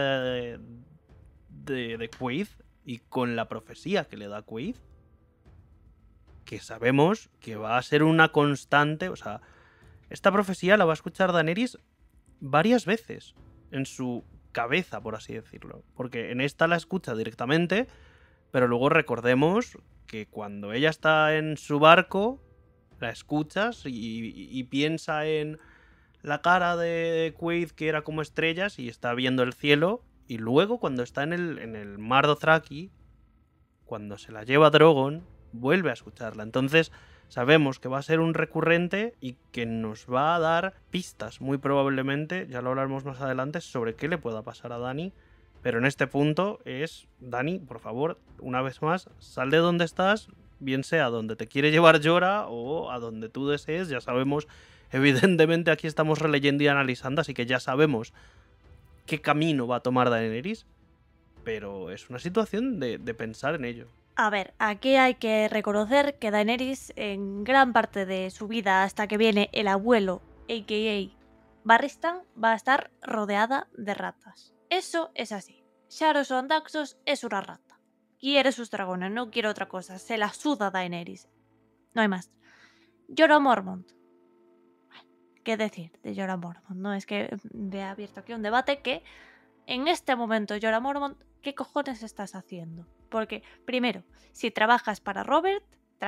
de Quaithe y con la profecía que le da Quaithe, que sabemos que va a ser una constante, o sea, esta profecía la va a escuchar Daenerys varias veces en su cabeza, por así decirlo, porque en esta la escucha directamente, pero luego recordemos que cuando ella está en su barco la escuchas y piensa en la cara de Quaithe que era como estrellas y está viendo el cielo, y luego cuando está en el mar Dothraki, cuando se la lleva Drogon, vuelve a escucharla. Entonces sabemos que va a ser un recurrente y que nos va a dar pistas, muy probablemente, ya lo hablaremos más adelante, sobre qué le pueda pasar a Dany. Pero en este punto es, Dany, por favor, una vez más, sal de donde estás, bien sea donde te quiere llevar Jorah o a donde tú desees. Ya sabemos, evidentemente aquí estamos releyendo y analizando, así que ya sabemos qué camino va a tomar Daenerys, pero es una situación de pensar en ello. A ver, aquí hay que reconocer que Daenerys en gran parte de su vida hasta que viene el abuelo, a.k.a. Barristan, va a estar rodeada de ratas. Eso es así. Sharos Daxos es una rata. Quiere sus dragones, no quiere otra cosa. Se la suda Daenerys. No hay más. Jorah Mormont. ¿Qué decir de Jorah Mormont? No es que he abierto aquí un debate que en este momento, Jorah Mormont, ¿qué cojones estás haciendo? Porque, primero, si trabajas para Robert,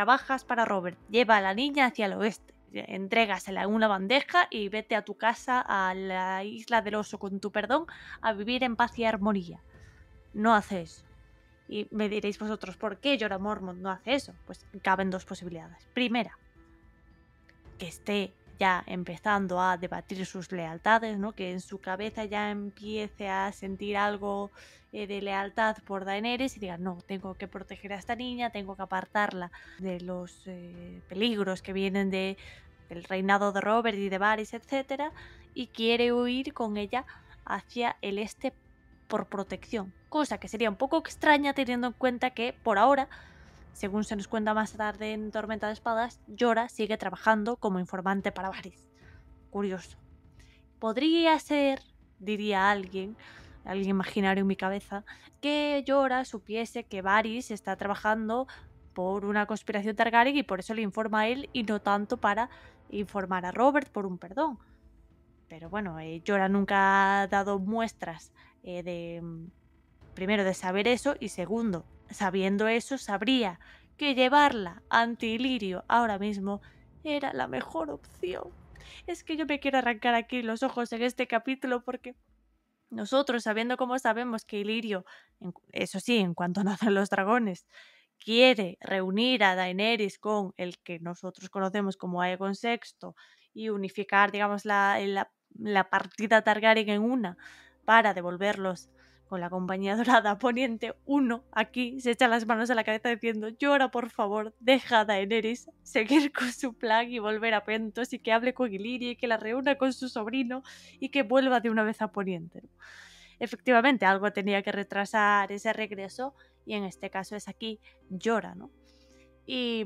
lleva a la niña hacia el oeste, entrégasela en una bandeja y vete a tu casa, a la isla del oso, con tu perdón, a vivir en paz y armonía. No hace eso. Y me diréis vosotros, ¿por qué Jorah Mormont no hace eso? Pues caben dos posibilidades. Primera, que esté ya empezando a debatir sus lealtades, ¿no? Que en su cabeza ya empiece a sentir algo de lealtad por Daenerys y diga, no, tengo que proteger a esta niña, tengo que apartarla de los peligros que vienen del reinado de Robert y de Varys, etc. Y quiere huir con ella hacia el este por protección, cosa que sería un poco extraña teniendo en cuenta que por ahora, según se nos cuenta más tarde en Tormenta de Espadas, Jorah sigue trabajando como informante para Varys. Curioso. Podría ser, diría alguien imaginario en mi cabeza, que Jorah supiese que Varys está trabajando por una conspiración Targaryen y por eso le informa a él y no tanto para informar a Robert por un perdón. Pero bueno, Jorah nunca ha dado muestras primero de saber eso y segundo, sabiendo eso, sabría que llevarla ante Illyrio ahora mismo era la mejor opción. Es que yo me quiero arrancar aquí los ojos en este capítulo porque nosotros, sabiendo cómo sabemos que Illyrio, eso sí, en cuanto nacen los dragones, quiere reunir a Daenerys con el que nosotros conocemos como Aegon VI y unificar, digamos, la partida Targaryen en una para devolverlos con la compañía dorada Poniente, uno aquí se echa las manos a la cabeza diciendo: Jorah, por favor, deja a Daenerys seguir con su plan y volver a Pentos y que hable con Illyrio y que la reúna con su sobrino y que vuelva de una vez a Poniente, ¿no? Efectivamente, algo tenía que retrasar ese regreso y en este caso es aquí Jorah, ¿no? Y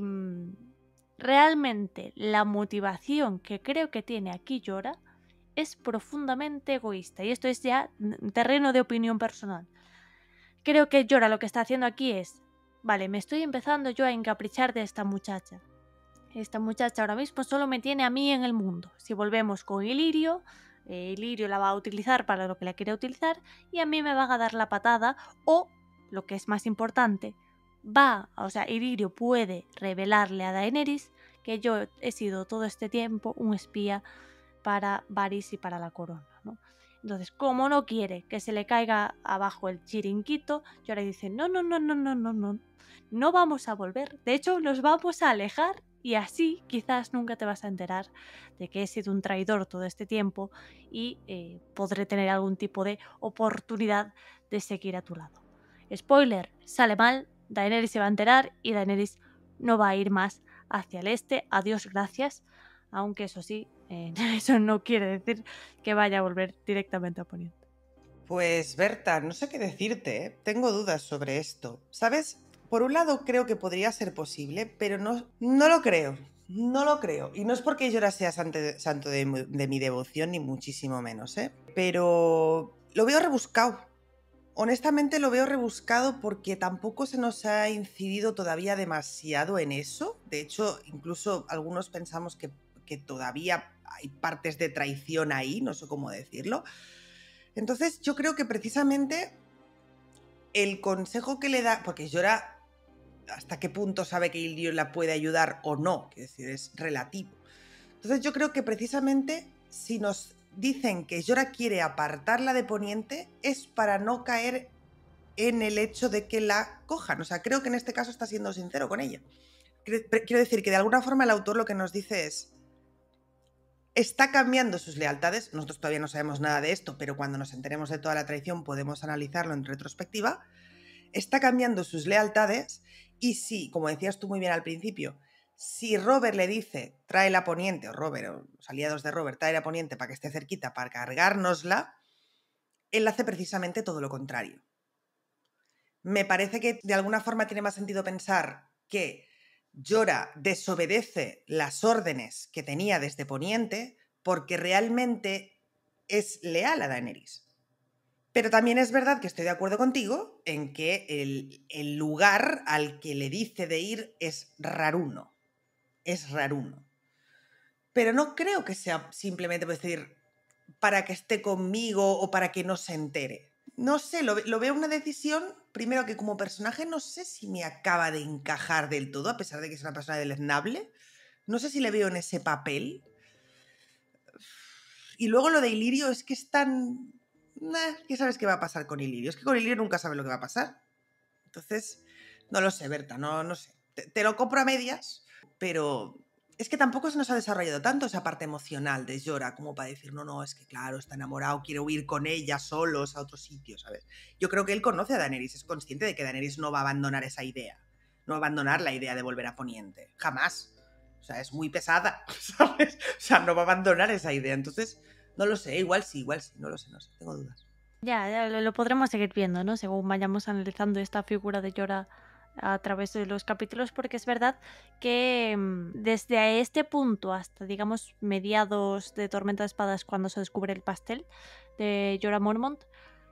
realmente la motivación que creo que tiene aquí Jorah es profundamente egoísta y esto es ya terreno de opinión personal. Creo que Jorah lo que está haciendo aquí es, vale, me estoy empezando yo a encaprichar de esta muchacha. Esta muchacha ahora mismo solo me tiene a mí en el mundo. Si volvemos con Illyrio, Illyrio la va a utilizar para lo que la quiere utilizar y a mí me van a dar la patada o, lo que es más importante, Illyrio puede revelarle a Daenerys que yo he sido todo este tiempo un espía para Varys y para la corona, ¿no? Entonces, como no quiere que se le caiga abajo el chiringuito, Jorah dice, no vamos a volver, de hecho nos vamos a alejar y así quizás nunca te vas a enterar de que he sido un traidor todo este tiempo y podré tener algún tipo de oportunidad de seguir a tu lado. Spoiler, sale mal, Daenerys se va a enterar y Daenerys no va a ir más hacia el este, adiós, gracias, aunque eso sí, eso no quiere decir que vaya a volver directamente a Poniente. Pues Berta, no sé qué decirte, ¿eh? Tengo dudas sobre esto. ¿Sabes? Por un lado creo que podría ser posible, pero no lo creo. No lo creo. Y no es porque Jorah sea santo de mi devoción, ni muchísimo menos, ¿eh? Pero lo veo rebuscado. Honestamente lo veo rebuscado porque tampoco se nos ha incidido todavía demasiado en eso. De hecho, incluso algunos pensamos que todavía hay partes de traición ahí, no sé cómo decirlo. Entonces yo creo que precisamente el consejo que le da, porque Jorah hasta qué punto sabe que Illyrio la puede ayudar o no, es decir, es relativo. Entonces yo creo que precisamente si nos dicen que Jorah quiere apartarla de Poniente es para no caer en el hecho de que la cojan. O sea, creo que en este caso está siendo sincero con ella. Quiero decir que de alguna forma el autor lo que nos dice es: está cambiando sus lealtades. Nosotros todavía no sabemos nada de esto, pero cuando nos enteremos de toda la traición podemos analizarlo en retrospectiva. Está cambiando sus lealtades y sí, como decías tú muy bien al principio, si Robert le dice trae la Poniente, o Robert, o los aliados de Robert, trae la Poniente para que esté cerquita, para cargárnosla, él hace precisamente todo lo contrario. Me parece que de alguna forma tiene más sentido pensar que Jorah desobedece las órdenes que tenía desde Poniente porque realmente es leal a Daenerys. Pero también es verdad que estoy de acuerdo contigo en que el lugar al que le dice de ir es Raruno. Es Raruno. Pero no creo que sea simplemente decir para que esté conmigo o para que no se entere. No sé, lo veo una decisión, primero que como personaje no sé si me acaba de encajar del todo, a pesar de que es una persona deleznable. No sé si le veo en ese papel. Y luego lo de Ilirio es que es tan... ¿Qué sabes qué va a pasar con Ilirio? Es que con Ilirio nunca sabes lo que va a pasar. Entonces, no lo sé, Berta, no sé. Te lo compro a medias, pero es que tampoco se nos ha desarrollado tanto esa parte emocional de Jorah como para decir, no, es que claro, está enamorado, quiere huir con ella solos a otro sitio, ¿sabes? Yo creo que él conoce a Daenerys, es consciente de que Daenerys no va a abandonar esa idea, no va a abandonar la idea de volver a Poniente, jamás. O sea, es muy pesada, ¿sabes? O sea, no va a abandonar esa idea, entonces, no lo sé, igual sí, no lo sé, tengo dudas. Ya lo podremos seguir viendo, ¿no? Según vayamos analizando esta figura de Jorah a través de los capítulos, porque es verdad que desde este punto hasta, digamos, mediados de Tormenta de Espadas, cuando se descubre el pastel de Jorah Mormont,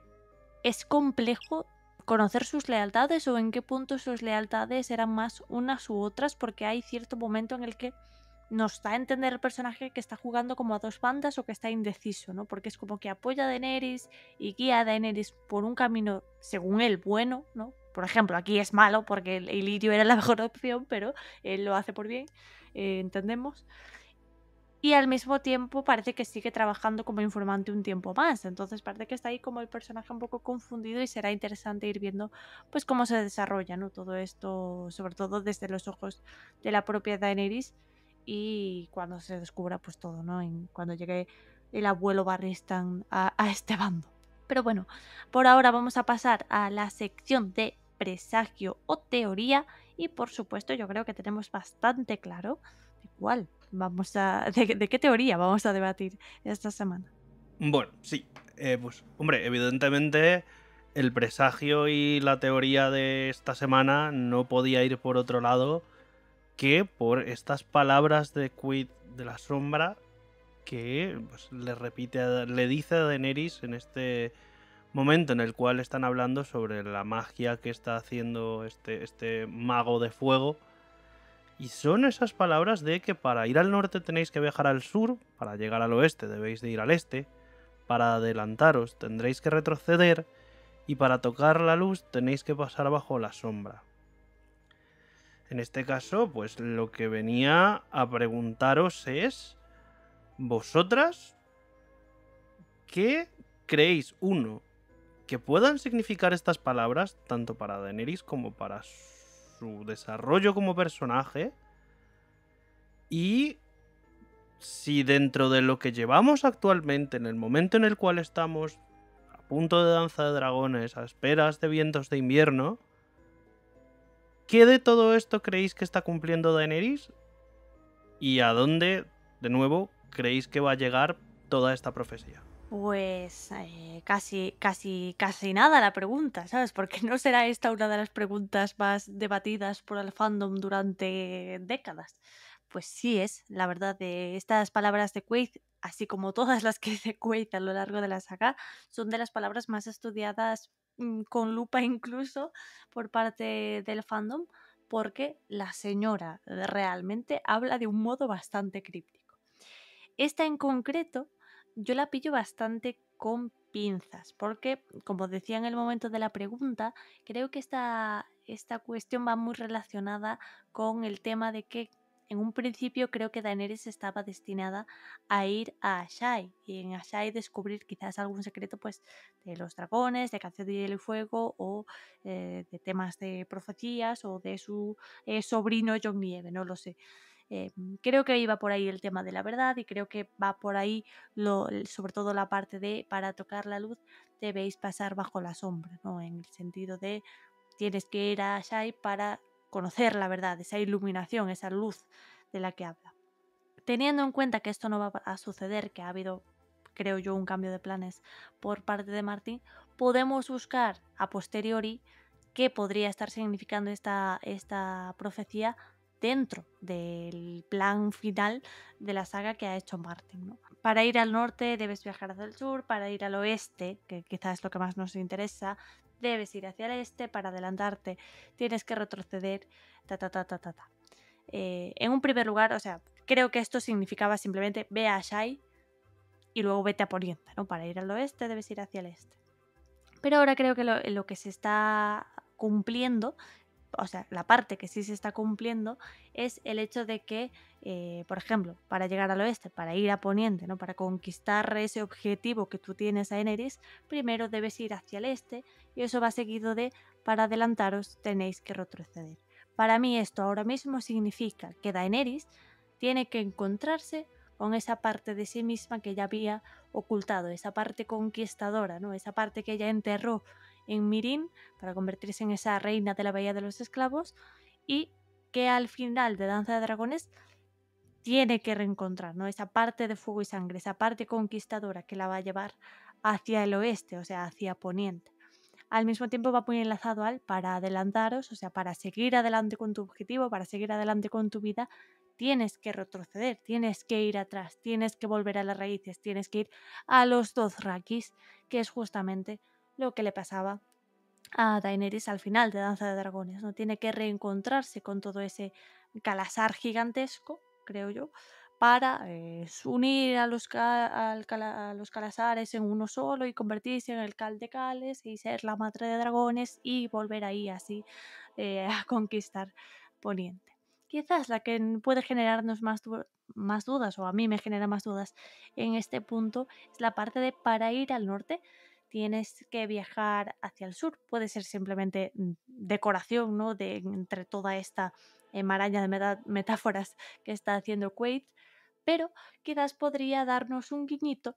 es complejo conocer sus lealtades o en qué punto sus lealtades eran más unas u otras, porque hay cierto momento en el que nos da a entender el personaje que está jugando como a dos bandas o que está indeciso, ¿no? Porque es como que apoya a Daenerys y guía a Daenerys por un camino, según él, bueno, ¿no? Por ejemplo, aquí es malo porque el Ilirio era la mejor opción, pero él lo hace por bien, entendemos. Y al mismo tiempo parece que sigue trabajando como informante un tiempo más. Entonces parece que está ahí como el personaje un poco confundido y será interesante ir viendo pues cómo se desarrolla, ¿no? Todo esto, sobre todo desde los ojos de la propia Daenerys y cuando se descubra pues todo, ¿no? Cuando llegue el abuelo Barristan a este bando. Pero bueno, por ahora vamos a pasar a la sección de presagio o teoría y por supuesto yo creo que tenemos bastante claro de cuál ¿De qué teoría vamos a debatir esta semana? Bueno, sí. Pues, hombre, evidentemente el presagio y la teoría de esta semana no podía ir por otro lado que por estas palabras de Quid de la Sombra que pues, le dice a Daenerys en este momento en el cual están hablando sobre la magia que está haciendo este mago de fuego. Y son esas palabras de que para ir al norte tenéis que viajar al sur, para llegar al oeste debéis de ir al este, para adelantaros tendréis que retroceder y para tocar la luz tenéis que pasar bajo la sombra. En este caso, pues lo que venía a preguntaros es, ¿vosotras qué creéis, uno, que puedan significar estas palabras tanto para Daenerys como para su desarrollo como personaje? Y si dentro de lo que llevamos actualmente, en el momento en el cual estamos a punto de Danza de Dragones, a esperas de Vientos de Invierno, ¿qué de todo esto creéis que está cumpliendo Daenerys? ¿Y a dónde, de nuevo, creéis que va a llegar toda esta profecía? Pues casi nada la pregunta, ¿sabes? Porque no será esta una de las preguntas más debatidas por el fandom durante décadas. Pues sí es, la verdad, de estas palabras de Quaid, así como todas las que dice Quaid a lo largo de la saga, son de las palabras más estudiadas con lupa incluso por parte del fandom, porque la señora realmente habla de un modo bastante críptico. Esta en concreto yo la pillo bastante con pinzas, porque como decía en el momento de la pregunta, creo que esta cuestión va muy relacionada con el tema de que en un principio creo que Daenerys estaba destinada a ir a Asshai y en Asshai descubrir quizás algún secreto pues de los dragones, de Canción de Hielo y Fuego o de temas de profecías o de su sobrino Jon Nieve, no lo sé. Creo que iba por ahí el tema de la verdad y creo que va por ahí sobre todo la parte de para tocar la luz debéis pasar bajo la sombra, ¿no? En el sentido de tienes que ir a Shai para conocer la verdad, esa iluminación, esa luz de la que habla. Teniendo en cuenta que esto no va a suceder, que ha habido creo yo, un cambio de planes por parte de Martin, podemos buscar a posteriori qué podría estar significando esta profecía dentro del plan final de la saga que ha hecho Martin, ¿no? Para ir al norte debes viajar hacia el sur, para ir al oeste, que quizás es lo que más nos interesa, debes ir hacia el este, para adelantarte tienes que retroceder, en un primer lugar, o sea, creo que esto significaba simplemente ve a Shai y luego vete a Poniente, ¿no? Para ir al oeste debes ir hacia el este. Pero ahora creo que lo que se está cumpliendo, o sea, la parte que sí se está cumpliendo es el hecho de que, por ejemplo, para llegar al oeste, para ir a Poniente, ¿no? Para conquistar ese objetivo que tú tienes a Daenerys, primero debes ir hacia el este y eso va seguido de para adelantaros tenéis que retroceder. Para mí esto ahora mismo significa que Daenerys tiene que encontrarse con esa parte de sí misma que ella había ocultado, esa parte conquistadora, ¿no? Esa parte que ella enterró en Meereen para convertirse en esa reina de la Bahía de los Esclavos y que al final de Danza de Dragones tiene que reencontrar, ¿no? Esa parte de fuego y sangre, esa parte conquistadora que la va a llevar hacia el oeste, o sea, hacia Poniente. Al mismo tiempo va muy enlazado al para adelantaros, o sea, para seguir adelante con tu objetivo, para seguir adelante con tu vida, tienes que retroceder, tienes que ir atrás, tienes que volver a las raíces, tienes que ir a los Dothrakis, que es justamente lo que le pasaba a Daenerys al final de Danza de Dragones, ¿no? Tiene que reencontrarse con todo ese calasar gigantesco, creo yo, para unir a los calasares en uno solo y convertirse en el Cal de Cales y ser la madre de dragones y volver ahí así a conquistar Poniente. Quizás la que puede generarnos más dudas, o a mí me genera más dudas en este punto, es la parte de para ir al norte tienes que viajar hacia el sur. Puede ser simplemente decoración, ¿no? Entre toda esta maraña de metáforas que está haciendo Quaid, pero quizás podría darnos un guiñito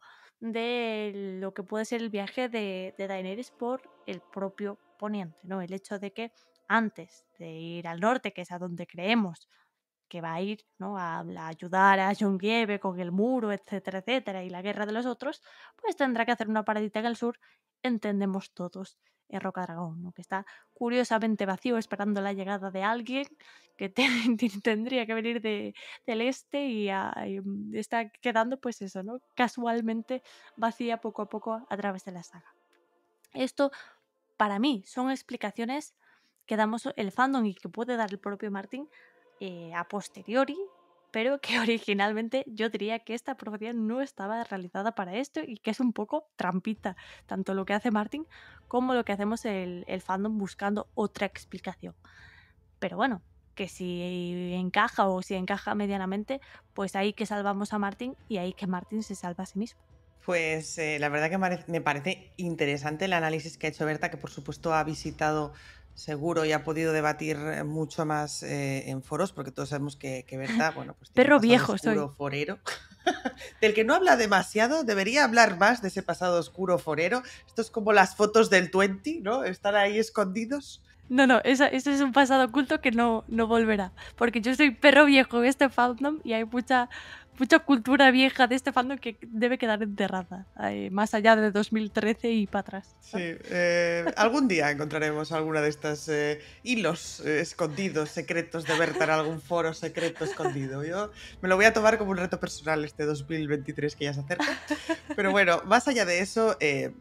de lo que puede ser el viaje de Daenerys por el propio Poniente, ¿no? El hecho de que antes de ir al norte, que es a donde creemos que va a ir, ¿no? a ayudar a Genevieve con el muro, etcétera, etcétera, y la guerra de los otros, pues tendrá que hacer una paradita en el sur, entendemos todos, en Rocadragón, ¿no? Que está curiosamente vacío esperando la llegada de alguien que tendría que venir del este y está quedando pues eso, ¿no? Casualmente vacía poco a poco a través de la saga. Esto, para mí, son explicaciones que damos el fandom y que puede dar el propio Martin a posteriori, pero que originalmente yo diría que esta profecía no estaba realizada para esto y que es un poco trampita, tanto lo que hace Martin como lo que hacemos el fandom buscando otra explicación. Pero bueno, que si encaja o si encaja medianamente, pues ahí que salvamos a Martin y ahí que Martin se salva a sí mismo. Pues la verdad que me parece interesante el análisis que ha hecho Berta, que por supuesto ha visitado seguro y ha podido debatir mucho más en foros, porque todos sabemos que Berta, bueno, pues tiene Perro un pasado viejo oscuro soy. forero, del que no habla demasiado, debería hablar más de ese pasado oscuro forero. Esto es como las fotos del 20, ¿no? Están ahí escondidos. No, eso es un pasado oculto que no volverá. Porque yo soy perro viejo en este fandom y hay mucha cultura vieja de este fandom que debe quedar enterrada. Más allá de 2013 y para atrás. Sí, algún día encontraremos alguna de estas hilos escondidos, secretos de Berta en algún foro secreto escondido. Yo me lo voy a tomar como un reto personal este 2023 que ya se acerca. Pero bueno, más allá de eso,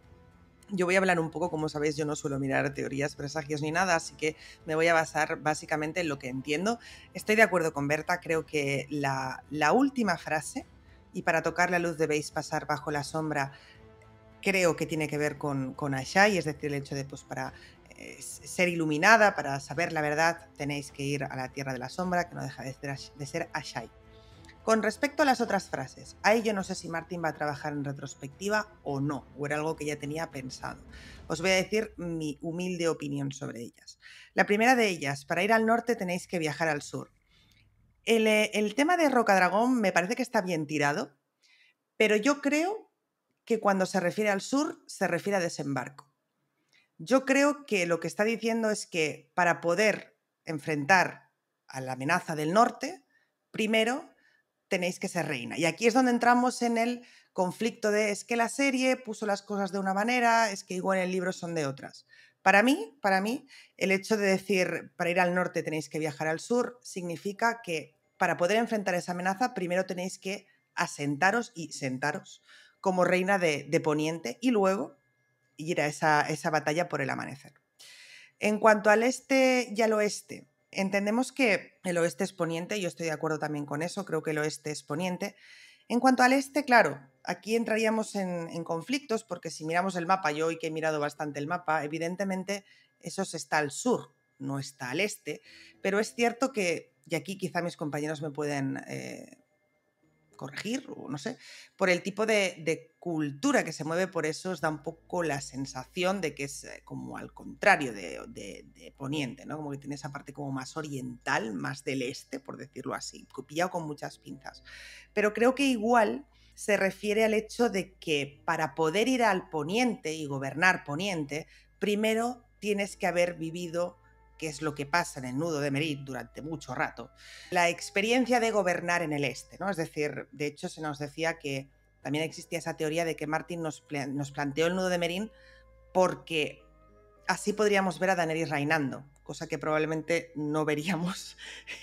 yo voy a hablar un poco, como sabéis, yo no suelo mirar teorías, presagios ni nada, así que me voy a basar básicamente en lo que entiendo. Estoy de acuerdo con Berta, creo que la última frase, y para tocar la luz debéis pasar bajo la sombra, creo que tiene que ver con Ashai, es decir, el hecho de, pues, para ser iluminada, para saber la verdad, tenéis que ir a la Tierra de la Sombra, que no deja de ser Ashai. Con respecto a las otras frases, ahí yo no sé si Martin va a trabajar en retrospectiva o no, o era algo que ya tenía pensado. Os voy a decir mi humilde opinión sobre ellas. La primera de ellas, para ir al norte tenéis que viajar al sur. El tema de Rocadragón me parece que está bien tirado, pero yo creo que cuando se refiere al sur se refiere a desembarco. Yo creo que lo que está diciendo es que para poder enfrentar a la amenaza del norte, primero tenéis que ser reina. Y aquí es donde entramos en el conflicto de es que la serie puso las cosas de una manera, es que igual en el libro son de otras. Para mí, el hecho de decir para ir al norte tenéis que viajar al sur significa que para poder enfrentar esa amenaza primero tenéis que asentaros y sentaros como reina de Poniente y luego ir a esa batalla por el amanecer. En cuanto al este y al oeste, entendemos que el oeste es Poniente, yo estoy de acuerdo también con eso, creo que el oeste es Poniente. En cuanto al este, claro, aquí entraríamos en conflictos porque si miramos el mapa, yo hoy que he mirado bastante el mapa, evidentemente eso está al sur, no está al este, pero es cierto que, y aquí quizá mis compañeros me pueden corregir, o no sé, por el tipo de cultura que se mueve, por eso os da un poco la sensación de que es como al contrario de Poniente, ¿no? Como que tiene esa parte como más oriental, más del este, por decirlo así, pillado con muchas pinzas. Pero creo que igual se refiere al hecho de que para poder ir al Poniente y gobernar Poniente, primero tienes que haber vivido, que es lo que pasa en el nudo de Meereen durante mucho rato, la experiencia de gobernar en el este, ¿no? Es decir, de hecho se nos decía que también existía esa teoría de que Martin nos planteó el nudo de Meereen porque así podríamos ver a Daenerys reinando, cosa que probablemente no veríamos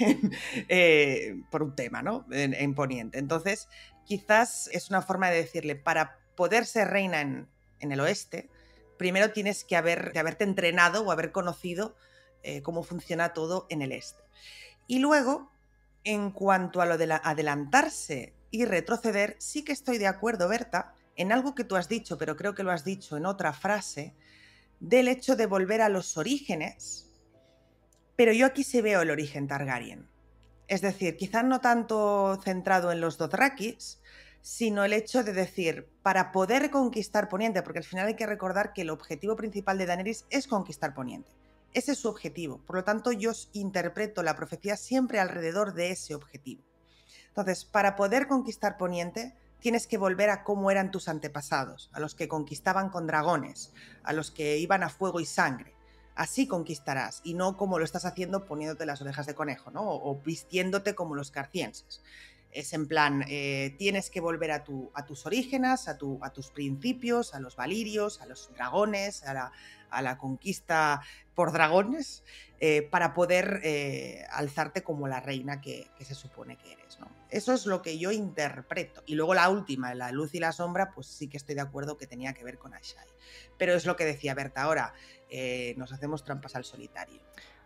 por un tema, ¿no? En Poniente. Entonces, quizás es una forma de decirle, para poder ser reina en el oeste, primero tienes que haberte entrenado o haber conocido cómo funciona todo en el este. Y luego, en cuanto a lo de adelantarse y retroceder, sí que estoy de acuerdo, Berta, en algo que tú has dicho, pero creo que lo has dicho en otra frase, del hecho de volver a los orígenes, pero yo aquí sí veo el origen Targaryen. Es decir, quizás no tanto centrado en los Dothrakis, sino el hecho de decir, para poder conquistar Poniente, porque al final hay que recordar que el objetivo principal de Daenerys es conquistar Poniente. Ese es su objetivo. Por lo tanto, yo interpreto la profecía siempre alrededor de ese objetivo. Entonces, para poder conquistar Poniente, tienes que volver a cómo eran tus antepasados, a los que conquistaban con dragones, a los que iban a fuego y sangre. Así conquistarás, y no como lo estás haciendo poniéndote las orejas de conejo, ¿no? O vistiéndote como los carcienses. Es en plan, tienes que volver a tus orígenes, a tus principios, a los valirios, a los dragones, a la conquista por dragones, para poder alzarte como la reina que se supone que eres, ¿no? Eso es lo que yo interpreto. Y luego la última, la luz y la sombra, pues sí que estoy de acuerdo que tenía que ver con Asshai. Pero es lo que decía Berta ahora, nos hacemos trampas al solitario.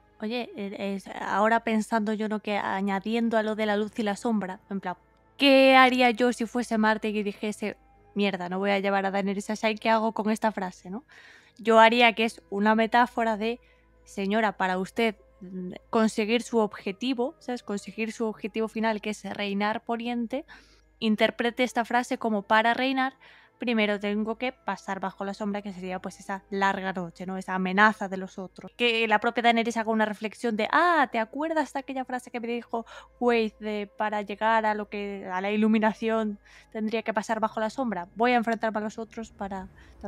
Oye, ahora pensando yo, ¿no? Que añadiendo a lo de la luz y la sombra, en plan, ¿qué haría yo si fuese Martin y dijese, mierda, no voy a llevar a Daenerys a Asshai, ¿qué hago con esta frase, no? Yo haría que es una metáfora de, señora, para usted conseguir su objetivo, ¿sabes? Conseguir su objetivo final, que es reinar Poniente, interprete esta frase como para reinar, primero tengo que pasar bajo la sombra, que sería pues esa larga noche, ¿no? Esa amenaza de los otros. Que la propia Daenerys haga una reflexión de, ¿te acuerdas de aquella frase que me dijo Waze de para llegar a la iluminación tendría que pasar bajo la sombra? Voy a enfrentarme a los otros para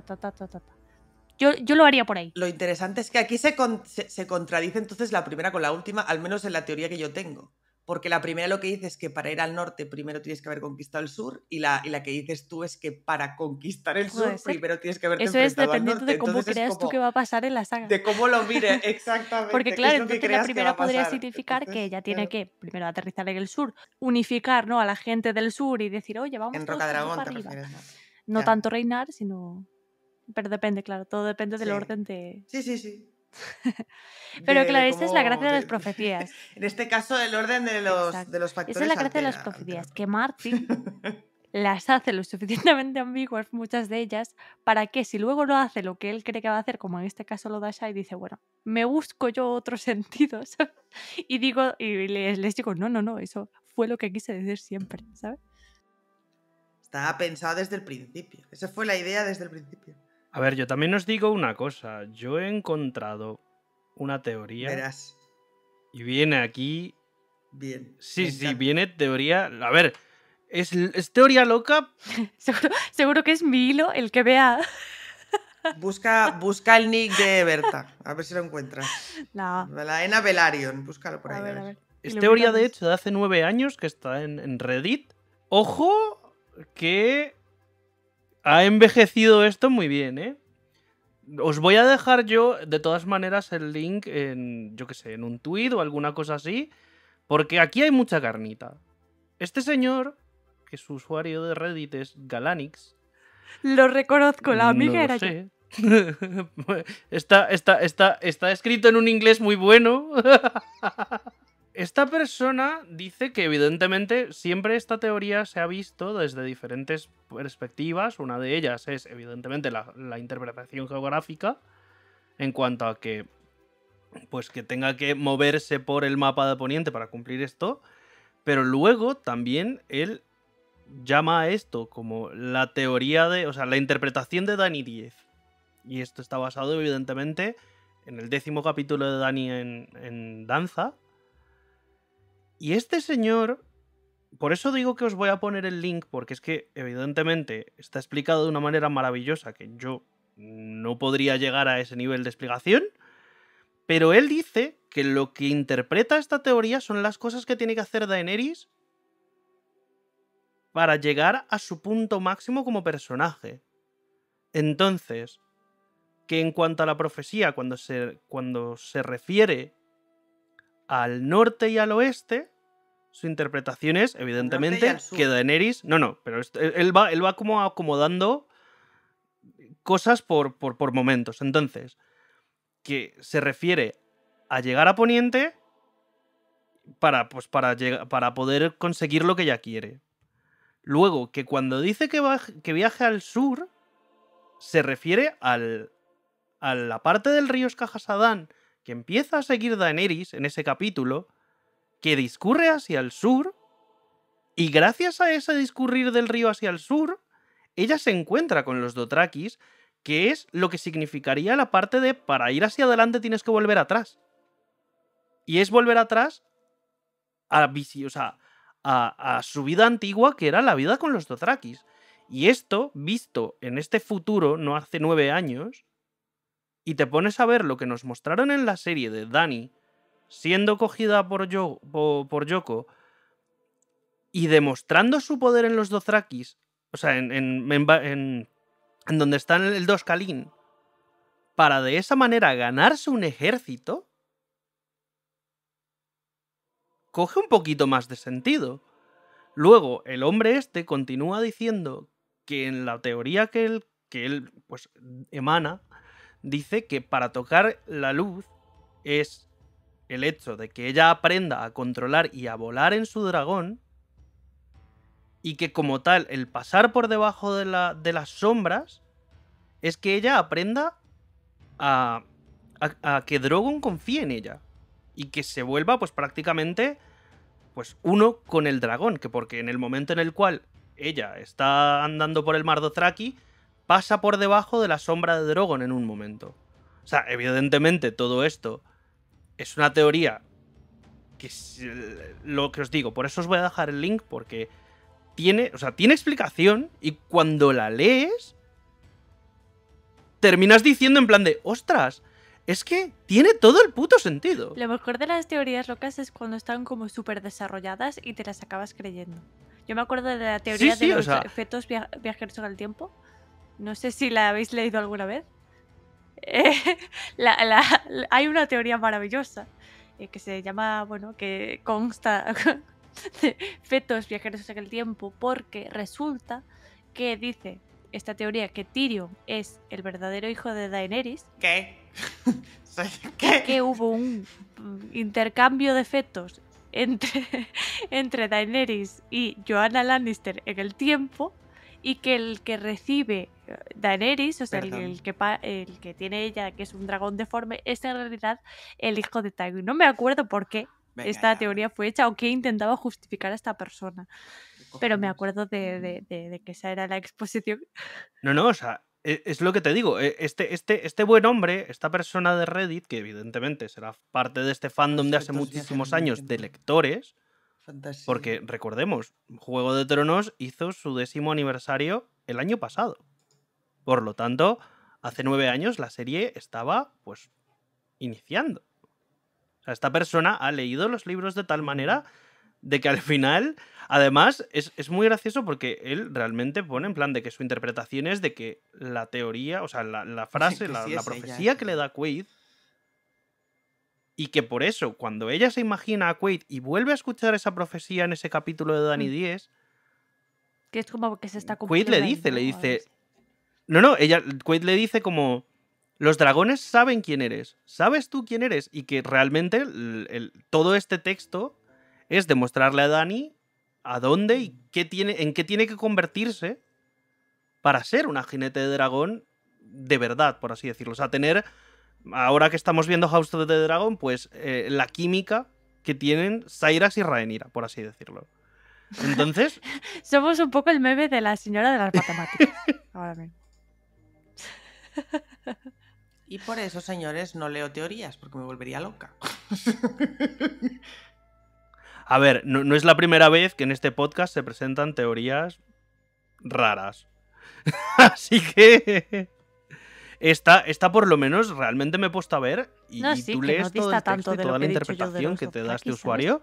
Yo lo haría por ahí. Lo interesante es que aquí se contradice entonces la primera con la última, al menos en la teoría que yo tengo. Porque la primera lo que dice es que para ir al norte primero tienes que haber conquistado el sur, y la que dices tú es que para conquistar el sur primero tienes que haberte enfrentado al norte. Eso es dependiendo de cómo creas tú que va a pasar en la saga. De cómo lo mire, exactamente. Porque claro, entonces la primera podría pasar. significar que ella tiene que primero aterrizar en el sur, unificar, ¿no? A la gente del sur y decir, oye, vamos en todos Rocadragón para te arriba. refieres, No tanto reinar, sino... Pero depende, claro, todo depende del orden de... Sí. Pero claro, esta es la gracia de las profecías. En este caso, el orden de los factores. Esa es la gracia de las profecías, que Martin las hace lo suficientemente ambiguas, muchas de ellas, para que si luego no hace lo que él cree que va a hacer, como en este caso lo da Asshai, dice, bueno, me busco yo otros sentidos. Y les digo, no, eso fue lo que quise decir siempre, ¿sabes? Estaba pensado desde el principio. Esa fue la idea desde el principio. A ver, yo también os digo una cosa. Yo he encontrado una teoría. Verás. Y viene aquí... Bien. Sí, viene teoría... A ver, ¿es teoría loca? Seguro que es mi hilo el que vea... Busca el nick de Berta, a ver si lo encuentras. No. La Ena Velaryon, búscalo por ahí. A ver. Es Ilumínanos. teoría, de hecho, de hace 9 años que está en Reddit. Ojo, que ha envejecido esto muy bien, ¿eh? Os voy a dejar yo, de todas maneras, el link en, yo qué sé, en un tweet o alguna cosa así, porque aquí hay mucha carnita. Este señor, que su usuario de Reddit es Galanix, Lo reconozco, la amiga no lo era yo. sé. Está escrito en un inglés muy bueno. Esta persona dice que evidentemente siempre esta teoría se ha visto desde diferentes perspectivas. Una de ellas es evidentemente la interpretación geográfica, en cuanto a que pues que tenga que moverse por el mapa de Poniente para cumplir esto. Pero luego también él llama a esto como la teoría de, o sea, la interpretación de Dani 10. Y esto está basado evidentemente en el 10º capítulo de Dani en Danza. Y este señor, por eso digo que os voy a poner el link, porque es que evidentemente está explicado de una manera maravillosa que yo no podría llegar a ese nivel de explicación, pero él dice que lo que interpreta esta teoría son las cosas que tiene que hacer Daenerys para llegar a su punto máximo como personaje. Entonces, que en cuanto a la profecía, cuando se refiere al norte y al oeste, su interpretación es, evidentemente, que Daenerys... No, pero él va como acomodando cosas por momentos. Entonces, que se refiere a llegar a Poniente para poder conseguir lo que ella quiere. Luego, que cuando dice que viaje al sur, se refiere a la parte del río Escajasadán que empieza a seguir Daenerys en ese capítulo, que discurre hacia el sur, y gracias a ese discurrir del río hacia el sur, ella se encuentra con los Dothrakis, que es lo que significaría la parte de para ir hacia adelante tienes que volver atrás. Y es volver atrás a su vida antigua, que era la vida con los Dothrakis. Y esto, visto en este futuro, no hace 9 años, y te pones a ver lo que nos mostraron en la serie de Dani siendo cogida por Yoko y demostrando su poder en los Dothrakis, o sea, en donde está el Doskalin, para de esa manera ganarse un ejército, coge un poquito más de sentido. Luego, el hombre este continúa diciendo que en la teoría que él pues emana, dice que para tocar la luz es el hecho de que ella aprenda a controlar y a volar en su dragón, y que como tal el pasar por debajo de las sombras es que ella aprenda a que Drogon confíe en ella y que se vuelva pues prácticamente pues uno con el dragón, que porque en el momento en el cual ella está andando por el mar Dothraki, pasa por debajo de la sombra de Drogon en un momento. O sea, evidentemente todo esto es una teoría que es lo que os digo, por eso os voy a dejar el link, porque tiene explicación, y cuando la lees terminas diciendo en plan de ¡ostras! Es que tiene todo el puto sentido. Lo mejor de las teorías locas es cuando están como súper desarrolladas y te las acabas creyendo. Yo me acuerdo de la teoría de los fetos viajeros en el tiempo. No sé si la habéis leído alguna vez. Hay una teoría maravillosa que se llama, bueno, que consta de fetos viajeros en el tiempo, porque resulta que dice esta teoría que Tyrion es el verdadero hijo de Daenerys. ¿Qué? Que hubo un intercambio de fetos entre Daenerys y Joanna Lannister en el tiempo, y que el que recibe Daenerys, o sea, el que tiene ella, que es un dragón deforme, es en realidad el hijo de Tywin. No me acuerdo por qué esta teoría fue hecha o qué intentaba justificar a esta persona, pero me acuerdo de que esa era la exposición. No, o sea, es lo que te digo. Este buen hombre, esta persona de Reddit, que evidentemente será parte de este fandom de hace muchísimos años de lectores, fantasía. Porque recordemos, Juego de Tronos hizo su 10º aniversario el año pasado. Por lo tanto, hace 9 años la serie estaba, pues, iniciando. O sea, esta persona ha leído los libros de tal manera de que al final, además, es muy gracioso porque él realmente pone en plan de que su interpretación es de que la teoría, o sea, la frase, Que sí la es profecía ella, que le da Quaid, y que por eso, cuando ella se imagina a Quaid y vuelve a escuchar esa profecía en ese capítulo de Dani 10, Que es como que se está Quaid cumpliendo le ahí, dice, ¿no? le O algo dice... así. No, Quaid le dice como... Los dragones saben quién eres. ¿Sabes tú quién eres? Y que realmente todo este texto es demostrarle a Dani a dónde y en qué tiene que convertirse para ser una jinete de dragón de verdad, por así decirlo. O sea, tener, ahora que estamos viendo House of the Dragon, pues la química que tienen Syrax y Rhaenyra, por así decirlo. Entonces, Somos un poco el meme de la señora de las matemáticas. Ahora mismo. Y por eso, señores, no leo teorías, porque me volvería loca. a ver, no es la primera vez que en este podcast se presentan teorías raras. Así que esta por lo menos realmente me he puesto a ver y, No, y sí, tú que no lees todo dista el texto tanto y de lo toda que la he dicho yo de interpretación los que te da este Dothraki, ¿sabes? usuario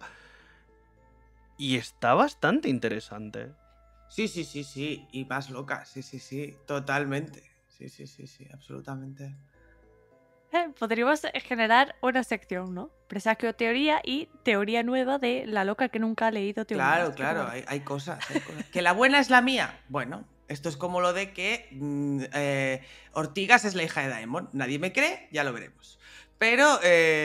y está bastante interesante. Sí. Y más loca. Sí. Totalmente. Sí. Absolutamente. Podríamos generar una sección, ¿no? Presagio teoría y teoría nueva de la loca que nunca ha leído teorías. Claro. Hay cosas. ¿Que la buena es la mía? Bueno, esto es como lo de que Ortigas es la hija de Daemon. Nadie me cree, ya lo veremos. Pero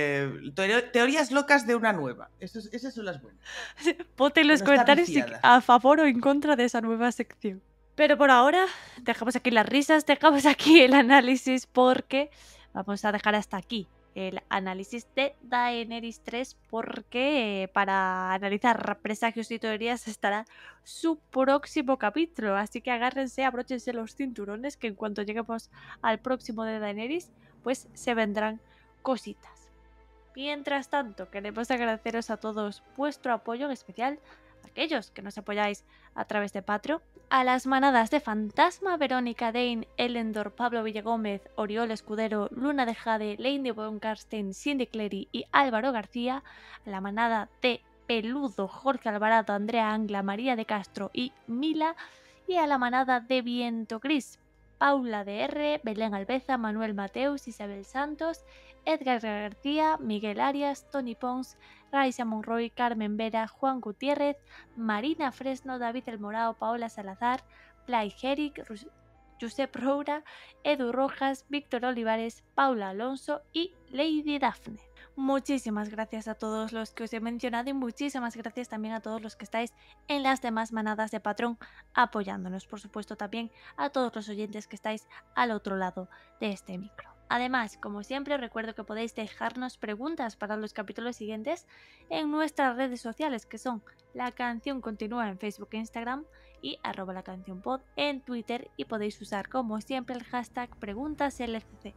teorías locas de una nueva. Esas son las buenas. Ponte en Que los no está comentarios si viciada. a favor o en contra de esa nueva sección. Pero por ahora, dejamos aquí las risas, dejamos aquí el análisis porque vamos a dejar hasta aquí el análisis de Daenerys 3 porque para analizar presagios y teorías estará su próximo capítulo. Así que agárrense, abróchense los cinturones que en cuanto lleguemos al próximo de Daenerys, pues se vendrán cositas. Mientras tanto, queremos agradeceros a todos vuestro apoyo, en especial a aquellos que nos apoyáis a través de Patreon, a las manadas de Fantasma, Verónica Dane, Elendor, Pablo Villegómez, Oriol Escudero, Luna de Jade, Lady von Karsten, Cindy Clery y Álvaro García, a la manada de Peludo, Jorge Alvarado, Andrea Angla, María de Castro y Mila, y a la manada de Viento Gris, Paula DR, Belén Albeza, Manuel Mateus, Isabel Santos, Edgar García, Miguel Arias, Tony Pons, Raisa Monroy, Carmen Vera, Juan Gutiérrez, Marina Fresno, David El Morao, Paola Salazar, Blay Herrick, Josep Roura, Edu Rojas, Víctor Olivares, Paula Alonso y Lady Daphne. Muchísimas gracias a todos los que os he mencionado y muchísimas gracias también a todos los que estáis en las demás manadas de Patreon apoyándonos. Por supuesto también a todos los oyentes que estáis al otro lado de este micro. Además, como siempre, recuerdo que podéis dejarnos preguntas para los capítulos siguientes en nuestras redes sociales, que son La Canción Continúa en Facebook e Instagram y @lacancionpod en Twitter, y podéis usar como siempre el hashtag PreguntasLCC.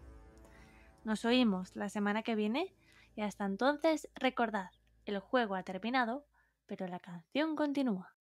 Nos oímos la semana que viene y hasta entonces recordad, el juego ha terminado, pero la canción continúa.